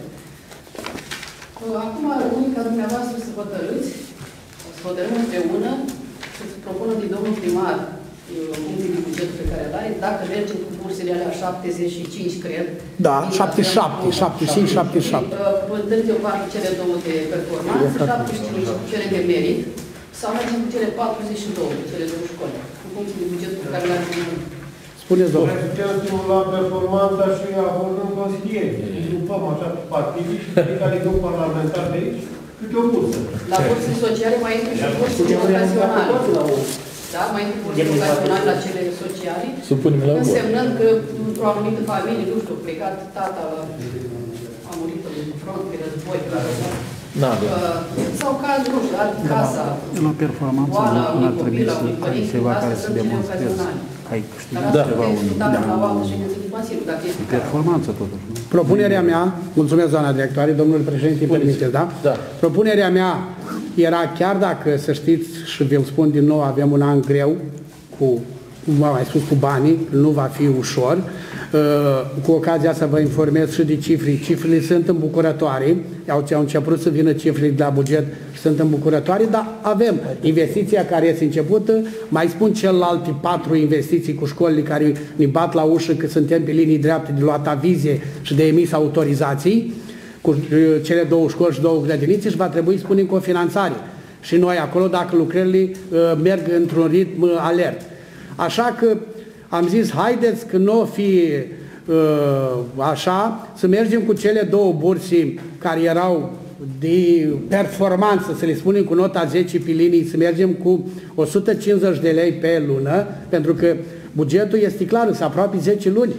Acum rămâne ca dumneavoastră să hotărâți, să hotărâm împreună, să-ți propună de domnul primar punctul de buget pe care îl are, dacă mergem cu bursele alea șaptezeci și cinci, cred. Da, șaptezeci și șapte, șaptezeci și cinci, șaptezeci și șapte. Dând deoparte cele două de performanță, șaptezeci și cinci cu cele de merit, sau mergem cu cele patruzeci și doi, cu cele două școli, cu punctul de buget pe care le-am primit. Spuneți, domnule. Putem la performanța și abordăm consilieri. Grupăm așa pe partide și fiecare grup parlamentar de aici câte o bursă. La burse sociale mai intră și burse vocaționale. Da, mai intră burse vocaționale la cele sociale. Supunem la însemnând că într-o anumită familie, nu știu, plecat tata la, a murit în front, pe război, pe la război. Sau cazul, nu știu, ar fi casa, la performanță boala nu unui ar trebui copil, la să unui ai părinte, ceva asta care să sunt cele demonstreze ocaționale. că ai câștigat Dar ceva unul. da, la o altă ședință din Consiliu, dacă este Performanță totuși. Propunerea mea, mulțumesc doamna directoare, domnul președinte, îmi permiteți, da? Da. Propunerea mea era, chiar dacă, să știți, și vi-l spun din nou, avem un an greu, cu, cum v-am mai spus, cu banii, nu va fi ușor. Cu ocazia să vă informez și de cifre. Cifrele sunt îmbucurătoare, au început să vină cifrele de la buget și sunt îmbucurătoare, dar avem investiția care este începută, mai spun celelalte patru investiții cu școlile care ne bat la ușă că suntem pe linii dreapte de luat avize și de emis autorizații, cu cele două școli și două grădinițe și va trebui să punem cofinanțare. Și noi acolo, dacă lucrările merg într-un ritm alert. Așa că am zis, haideți că nu o fi uh, așa, să mergem cu cele două burse care erau de performanță, să le spunem cu nota zece pe linii, să mergem cu o sută cincizeci de lei pe lună, pentru că bugetul este clar, sunt aproape zece luni.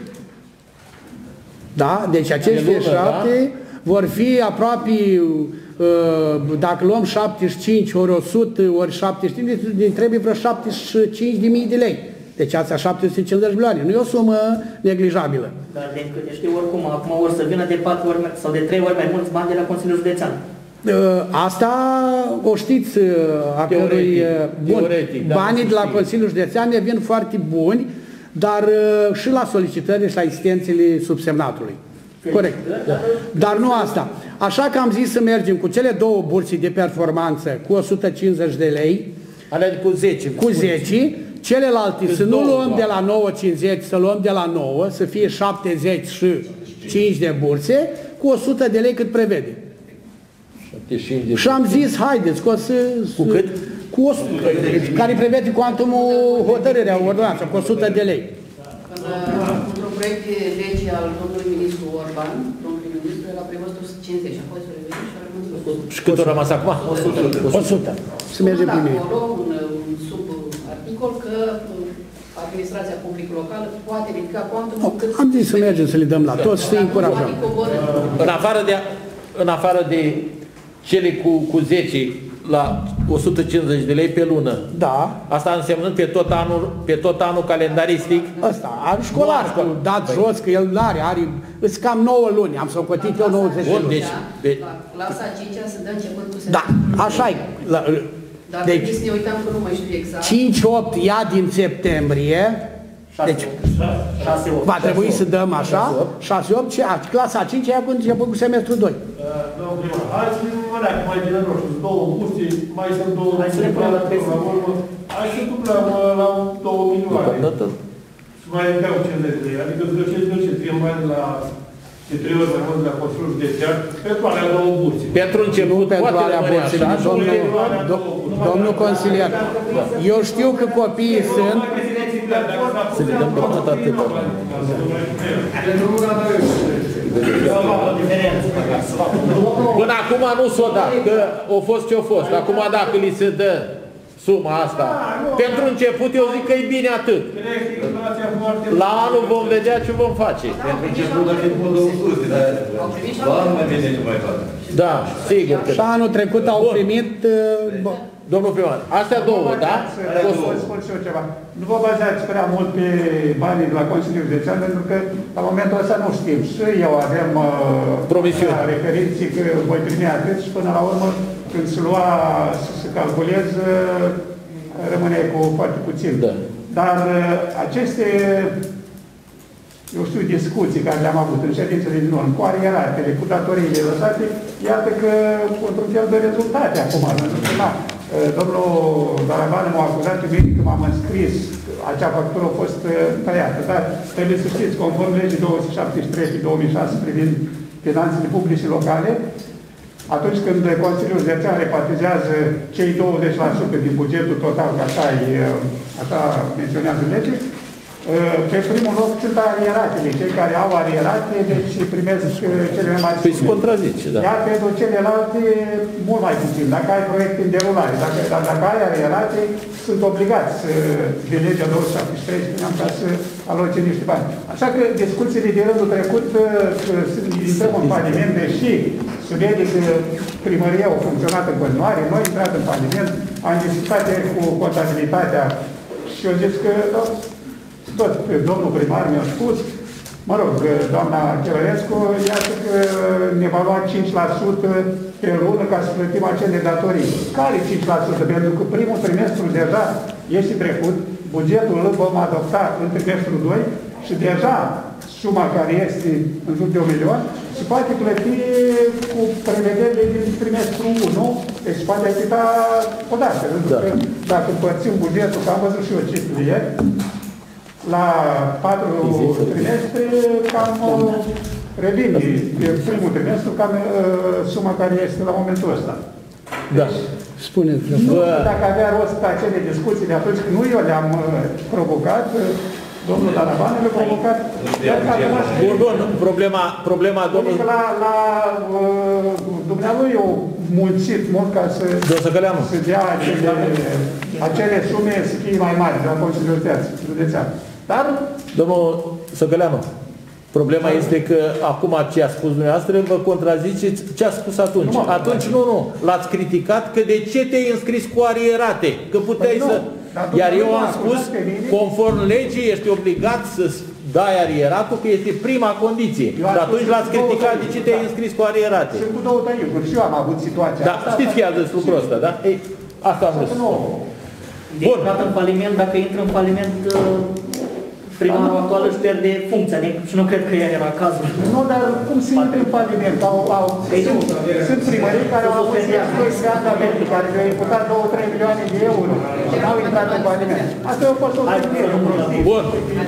Da? Deci aceste șapte da? vor fi aproape, uh, dacă luăm șaptezeci și cinci ori o sută ori șaptezeci și cinci, ne trebuie vreo șaptezeci și cinci de mii de lei. Deci astea șapte sute cincizeci milioane. Nu e o sumă neglijabilă. Dar de câte știu, oricum, acum or să vină de patru ori sau de trei ori mai mulți bani de la Consiliul Județean. Asta o știți a cărui... Bun, da, banii de la Consiliul Județean ne vin foarte buni, dar și la solicitările și la asistențele subsemnatului. Corect. Da. Dar nu asta. Așa că am zis să mergem cu cele două burse de performanță cu o sută cincizeci de lei. Alea cu zece. Cu zece. Celelalte, să nu luăm de la nouă cincizeci, să luăm de la nouă, să fie șaptezeci și cinci de burse, cu o sută de lei cât prevede. Și am zis, haideți, că o să... Cu cât? Cu o sută, care prevede cuantumul hotărârea, ordonanța, cu o sută de lei. Într-un proiect de lege al domnului ministru Orban, domnul ministru era prevăzut o sută cincizeci, a fost revenit și a rămas o sută. Și cât a rămas acum? o sută. Să mergem pe mine. Acolo, un sub articol, că administrația publică locală poate ridica cuantumul cât... Am zis să mergem să le dăm la toți, să-i încurajăm. În afară de, în afară de cele cu, cu zece la o sută cincizeci de lei pe lună. Da. Asta însemnând pe tot anul, pe tot anul calendaristic. Asta, are școlar, dat păi. jos, că el are, are, îți cam nouă luni, am socotit eu nouăzeci de luni. Deci, de... La clasa a cincea se dă începând cu Da, așa e. Dar deci, să ne uităm că nu mai știu exact. cinci opt ia din septembrie. Deci, va trebui să dăm așa, șase opt, clasa a cincea ia cu început cu semestrul doi. Domnul primar, hai să ne măreacă mai generos, două burse, mai sunt două milioane, hai să dublăm la două milioane. Și mai dau cincizeci de lei, adică îți găsești de ce, trei bani la de trei ori mai mult de la Consiliul Județean pentru alea două burse. Pentru început, pentru poate alea rămâne burse, așa, domnul, do- domnul consilier, eu știu că copiii sunt... Să le dăm deocamdată atâta. Până acum nu s-o dat, că a fost ce a fost. Acum dacă li se dă suma asta, pentru început eu zic că e bine atât. La anul vom vedea ce vom face. Pentru început ar fi bun două sute, dar la anul mai bine ce mai fac. Da, sigur că Și anul trecut au primit... Domnul primar, astea două, da? O să vă spun și eu ceva. Nu vă bazați prea mult pe banii de la Consiliul Județean, pentru că la momentul ăsta nu știm. Și eu avem promisiuni, referinții că voi primi atât și până la urmă, când se lua să se calculez, rămâne cu foarte puțin. Da. Dar aceste, eu știu, discuții care le-am avut în ședințele din urmă, cu arieratele, cu datoriile lăsate, iată că, într-un fel de rezultate acum. Domnul Daraban m-a acuzat pe mine că m-am înscris, acea factură a fost tăiată, dar trebuie să știți, conform legii două sute șaptezeci și trei pe două mii șase privind finanțele publice locale, atunci când Consiliul Județean repartizează cei douăzeci la sută din bugetul total, că așa, e, așa menționează legea, pe primul loc sunt arieratele. Cei care au arierate, deci primesc cele mai mari. Păi se contrazice, da. Iar pentru celelalte, mult mai puțin. Dacă ai proiecte în derulare, dacă, dar dacă ai arierate, sunt obligați de legea două sute șaptezeci și trei, spuneam, ca să aloce niște bani. Așa că discuțiile de rândul trecut intrăm în faliment, deși se vede că primăria a funcționat în continuare, noi am intrat în faliment, am discutat cu contabilitatea și eu zis că tot domnul primar mi-a spus, mă rog, doamna Chelărescu, iată că ne va lua cinci la sută pe lună ca să plătim acele datorii. Care cinci la sută? Pentru că primul trimestru deja este trecut, bugetul îl vom adopta în trimestrul doi și deja suma care este în jur de un milion se poate plăti cu prevederile din trimestrul unu, deci se poate achita odată. Da. Dacă împărțim bugetul, că am văzut și eu cifrele ieri, la patru trimestre, cam revine primul trimestru, cam suma care este la momentul ăsta. Da. Spuneți. Nu știu dacă avea rost acele discuții de atunci, când nu eu le-am provocat, domnul Daraban le-a provocat. Bun, bun, problema, problema domnului... Adică la, la dumnealui o mulțit mult ca să, să dea acele, acele sume să fie mai mari de la Consiliul Județean. Dar... Domnul Săcăleanu, problema este că acum ce a spus dumneavoastră vă contraziceți ce a spus atunci. Nu, atunci nu, nu. L-ați criticat că de ce te-ai înscris cu arierate? Că puteai păi să... Iar eu am spus, conform legii, ești obligat să dai arieratul, că este prima condiție. Dar atunci l-ați criticat de ce te-ai înscris cu arierate. Sunt cu două tăiuri, și eu am avut situația da, asta. Știți că i-a zis lucrul ăsta, da? Ei, asta am vrut. Deci, bun. În faliment, dacă intră în faliment, primarul actual își pierde funcția, și nu cred că ea era cazul. Nu, dar cum se intră în faliment? Au, au, sunt, sunt primării care au avut doi angajamente care le-au imputat două trei milioane de euro și n-au intrat în faliment. Asta a fost o prostie. Bun.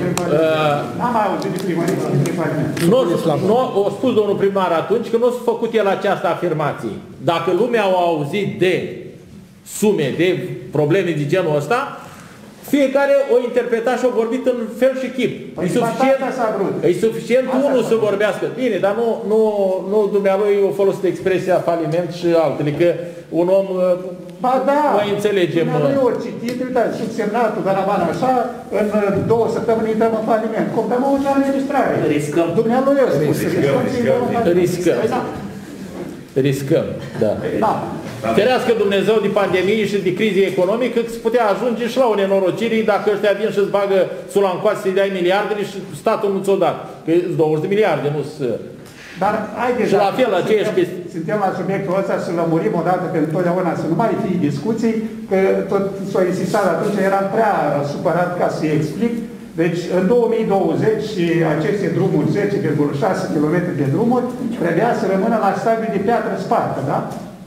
N-am mai auzit de primării să intre în faliment. Nu, a spus domnul primar atunci că nu s-a făcut el această afirmație. Dacă lumea au auzit de sume, de probleme de genul ăsta, fiecare o interpretat și o vorbit în fel și chip. Păi e suficient, e suficient unul să vorbească. Bine, dar nu, nu, nu dumnealui o folosit expresia faliment și altele, că un om ba da, mai înțelegem. Dumnealui o citit, uitați, subsemnatul de la bani așa, în două săptămâni intrăm în faliment. Contăm o înregistrare. Riscăm. Dumnealui o spus. Riscăm, riscăm. Riscăm. Riscăm, da. Da. Ferească Dumnezeu de pandemie și de crize economică, că se putea ajunge și la o nenorocire dacă ăștia vin și îți bagă sula în coasă să-i dai miliardele și statul nu ți-o dat. Că sunt douăzeci de miliarde, nu să... Dar haideți, și la fel, aceeași chestii. Suntem la subiectul ăsta să lămurim odată pentru totdeauna, să nu mai fie discuții, că tot s-o insistat atunci, eram prea supărat ca să-i explic. Deci, în două mii douăzeci, aceste drumuri, zece virgulă șase kilometri de drumuri, trebuia să rămână la stadiu de piatră spartă, da?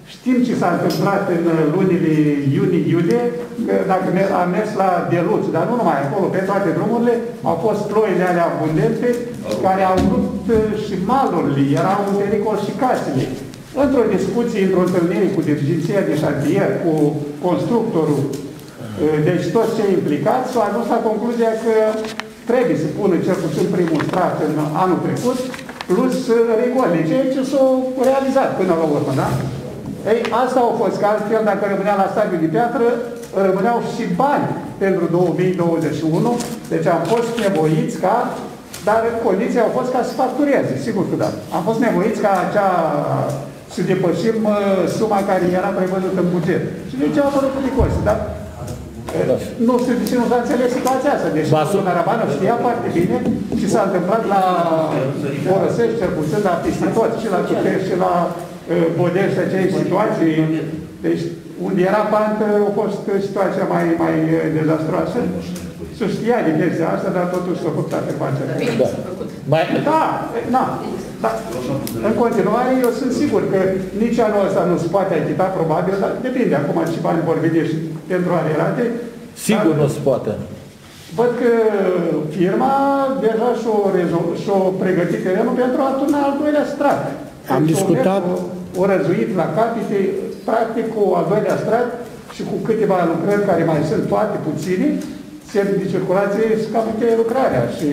Știm ce s-a întâmplat în lunile iunie-iulie, că dacă am mers la Deluț, dar nu numai acolo, pe toate drumurile, au fost ploile alea abundente care au rupt și malurile, erau în pericol și casele. Într-o discuție, într-o întâlnire cu dirigenția de șantier, cu constructorul, deci toți cei implicați, s-au ajuns la concluzia că trebuie să pună cel puțin primul strat în anul trecut, plus rigole, ceea ce s-au realizat până la urmă, da? Ei, asta au fost, că altfel, dacă rămânea la stadiul de piatră, rămâneau și bani pentru două mii douăzeci și unu, deci am fost nevoiți ca, dar condiția au fost ca să factureze, sigur că da. Am fost nevoiți ca acea, să depășim uh, suma care era prevăzută în buget. Și deci au apărut de costi, da? Da. Nu știu de ce nu s-a înțeles situația asta, deci doamna Rabană știa foarte bine ce s-a întâmplat la Orăsești, cel puțin, la peste tot, și la Cutești, și la Bodești, și acei situații. Deci, unde era pantă, a fost situația mai, mai dezastroasă. Se știa de chestia asta, dar totuși s-a făcut atât face. Da. Mai... Da, da, da. În continuare, eu sunt sigur că nici anul ăsta nu se poate achita, probabil, dar depinde acum ce bani vor veni și pentru alerate. Sigur nu se poate. Văd că firma deja și-a pregătit terenul pentru a turna al doilea strat. Am deci discutat... O răzuit la capite, practic, cu al doilea strat și cu câteva lucrări care mai sunt toate puține, semne de circulație și cam încheie lucrarea. Și...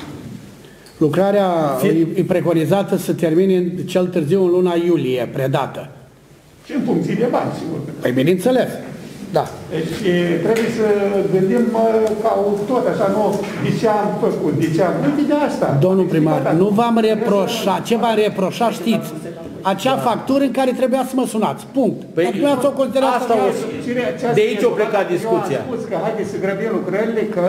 Lucrarea e preconizată să termine cel târziu în luna iulie, predată. Și în funcție de bani, sigur. Păi bineînțeles, da. Deci trebuie să gândim ca tot așa, nu de ce am făcut, de ce am... Uite de asta. Domnul primar, nu v-am reproșat, ce v-am reproșat, știți? Acea factură în care trebuia să mă sunați. Punct. Păi, asta o, de aici o pleca discuția. Eu am spus că haideți să grăbim lucrările, că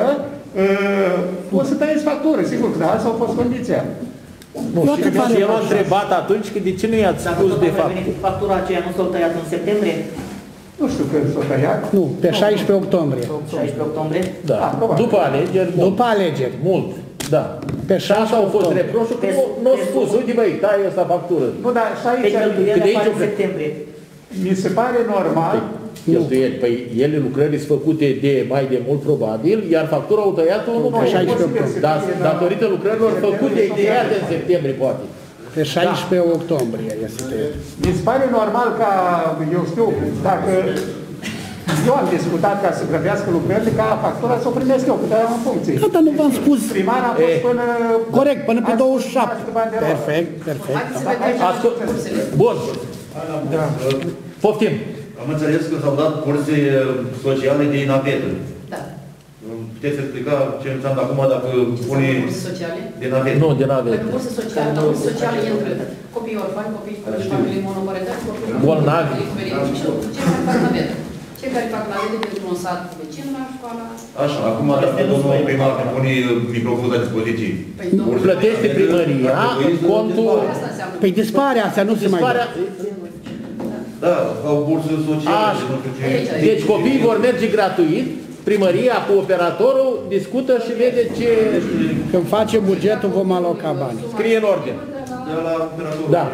uh, o să tăieți factură, sigur că da, asta a fost condiția. Nu, și, și el a întrebat atunci că de ce nu i-ați spus de fapt. Factura aceea nu s-a tăiat în septembrie? Nu știu când s-a tăiat. Nu, pe șaisprezece octombrie. șaisprezece octombrie? Da. da După alegeri, mult. După alegeri. Mult. Da. Pe șase au fost reproșul că nu au spus, uite băi, tai ăsta factură. Nu, dar și aici... Pe de aici septembrie. Mi se pare normal... Cheltuieli, păi ele lucrările sunt făcute de mai de mult probabil, iar factura au tăiat-o nu mai dar datorită lucrărilor făcute ideate în septembrie, poate. Pe șaisprezece octombrie este tăiat. Mi se pare normal ca, eu știu, dacă... Eu am discutat ca să grăbească lucrările, ca factura să o primesc eu, câte am în funcție. Da, dar nu v-am spus. Primar a fost până... Corect, până pe douăzeci și șapte. Perfect, perfect. Bun. Poftim. Am înțeles că s-au dat curse sociale de navetă. Da. Puteți explica ce înseamnă acum dacă pune... Curse sociale? De navetă. Nu, de navetă. Pentru curse sociale, la curse sociale intră copii orfani, copii cu familii monoparentale, copii bolnavi. Și cei care fac navetă. Cei care fac navete pentru un sat vecin la școala... Așa, acum dacă domnul primar pune microfonul la dispoziție. Plătește primăria în contul... Păi dispare asta, nu se mai dă. Da, au bursă socială. Deci copiii vor merge gratuit, primăria cu operatorul discută și vede ce... Când face bugetul vom aloca bani. Scrie în ordine. De la operatorul. Da.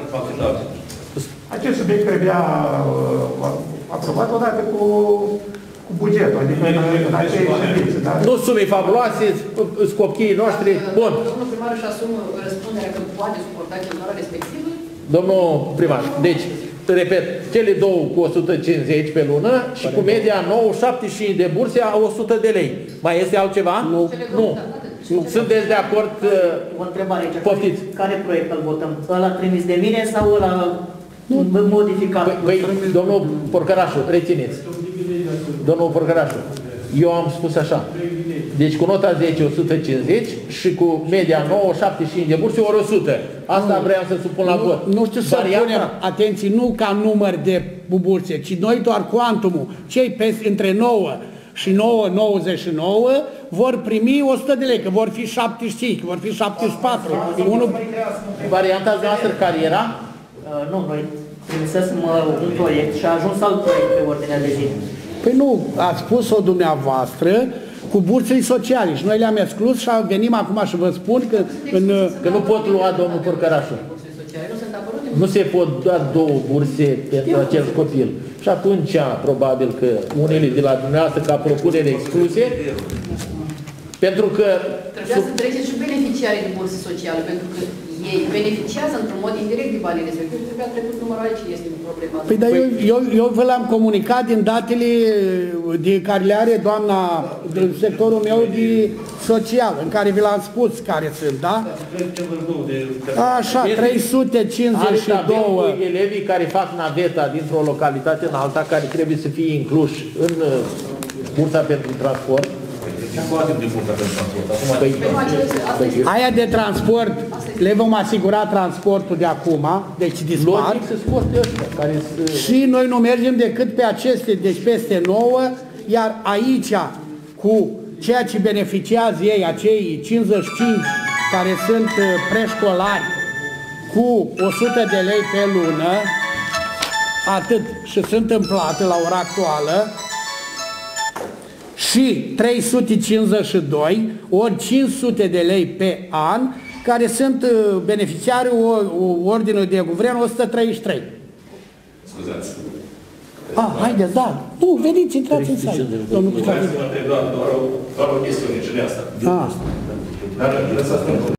Acest subiect trebuia uh, aprobat odată cu, cu bugetul, adică în acei ședințe. Da? Nu sume fabuloase, sunt copiii noștri. Bun. Domnul primar își asumă răspunderea că poate suporta cheltuiala respectivă? Domnul primar, deci, repet, cele două cu o sută cincizeci pe lună și cu media nouă, șaptezeci și cinci de burse a o sută de lei. Mai este altceva? Nu. Nu. Sunteți de acord? O întrebare aici. Poftiți. Care proiect îl votăm? Ăla trimis de mine sau ăla modificat? Păi, păi domnul Porcărașu, rețineți. Domnul Porcărașu, eu am spus așa. Deci cu nota zece, o sută cincizeci și cu media nouă, șaptezeci și cinci de burse, ori o sută. Asta nu, vreau să supun la vot. Nu știu să punem, atenție, nu ca număr de burse, ci noi doar cuantumul. Cei pe, între nouă și nouă virgulă nouăzeci și nouă vor primi o sută de lei, că vor fi șaptezeci și cinci, vor fi șaptezeci și patru. Unu... Varianta noastră care era? Uh, nu, noi trimisesem uh, un proiect și a ajuns alt proiect pe ordinea de zi. Păi nu, ați spus-o dumneavoastră cu bursele sociale și noi le-am exclus și venim acum și vă spun că... În, că nu pot lua domnul Porcărașu. Bursele sociale nu sunt apărute Nu se pot da două burse pentru acel copil. Și atunci, probabil că unele de la dumneavoastră, ca propunere excluse, pentru că... Trebuia să treceți și beneficiarii de burse sociale, pentru că ei beneficiază într-un mod indirect de banii respectivi. Trebuia trecut numărul aici, este problema. Păi, dar eu, eu, eu vă l-am comunicat din datele de care le are doamna din sectorul meu de social, în care vi l-am spus care sunt, da? Așa, trei sute cincizeci și doi. Elevii care fac naveta dintr-o localitate în alta, care trebuie să fie incluși în bursa pentru transport. Păi, aia de transport, le vom asigura transportul de acum, deci dispar. Și noi nu mergem decât pe aceste, deci peste nouă, iar aici, cu ceea ce beneficiază ei, acei cincizeci și cinci care sunt preșcolari, cu o sută de lei pe lună, atât, și sunt în plată la ora actuală, și trei sute cincizeci și doi, ori cinci sute de lei pe an, care sunt beneficiarii ordinului de guvern o sută treizeci și trei. Scuzați. Ah, haideți, da. Nu, veniți, intrați în sală. Domnul Doar o chestiune, ce de asta. Dar lăsați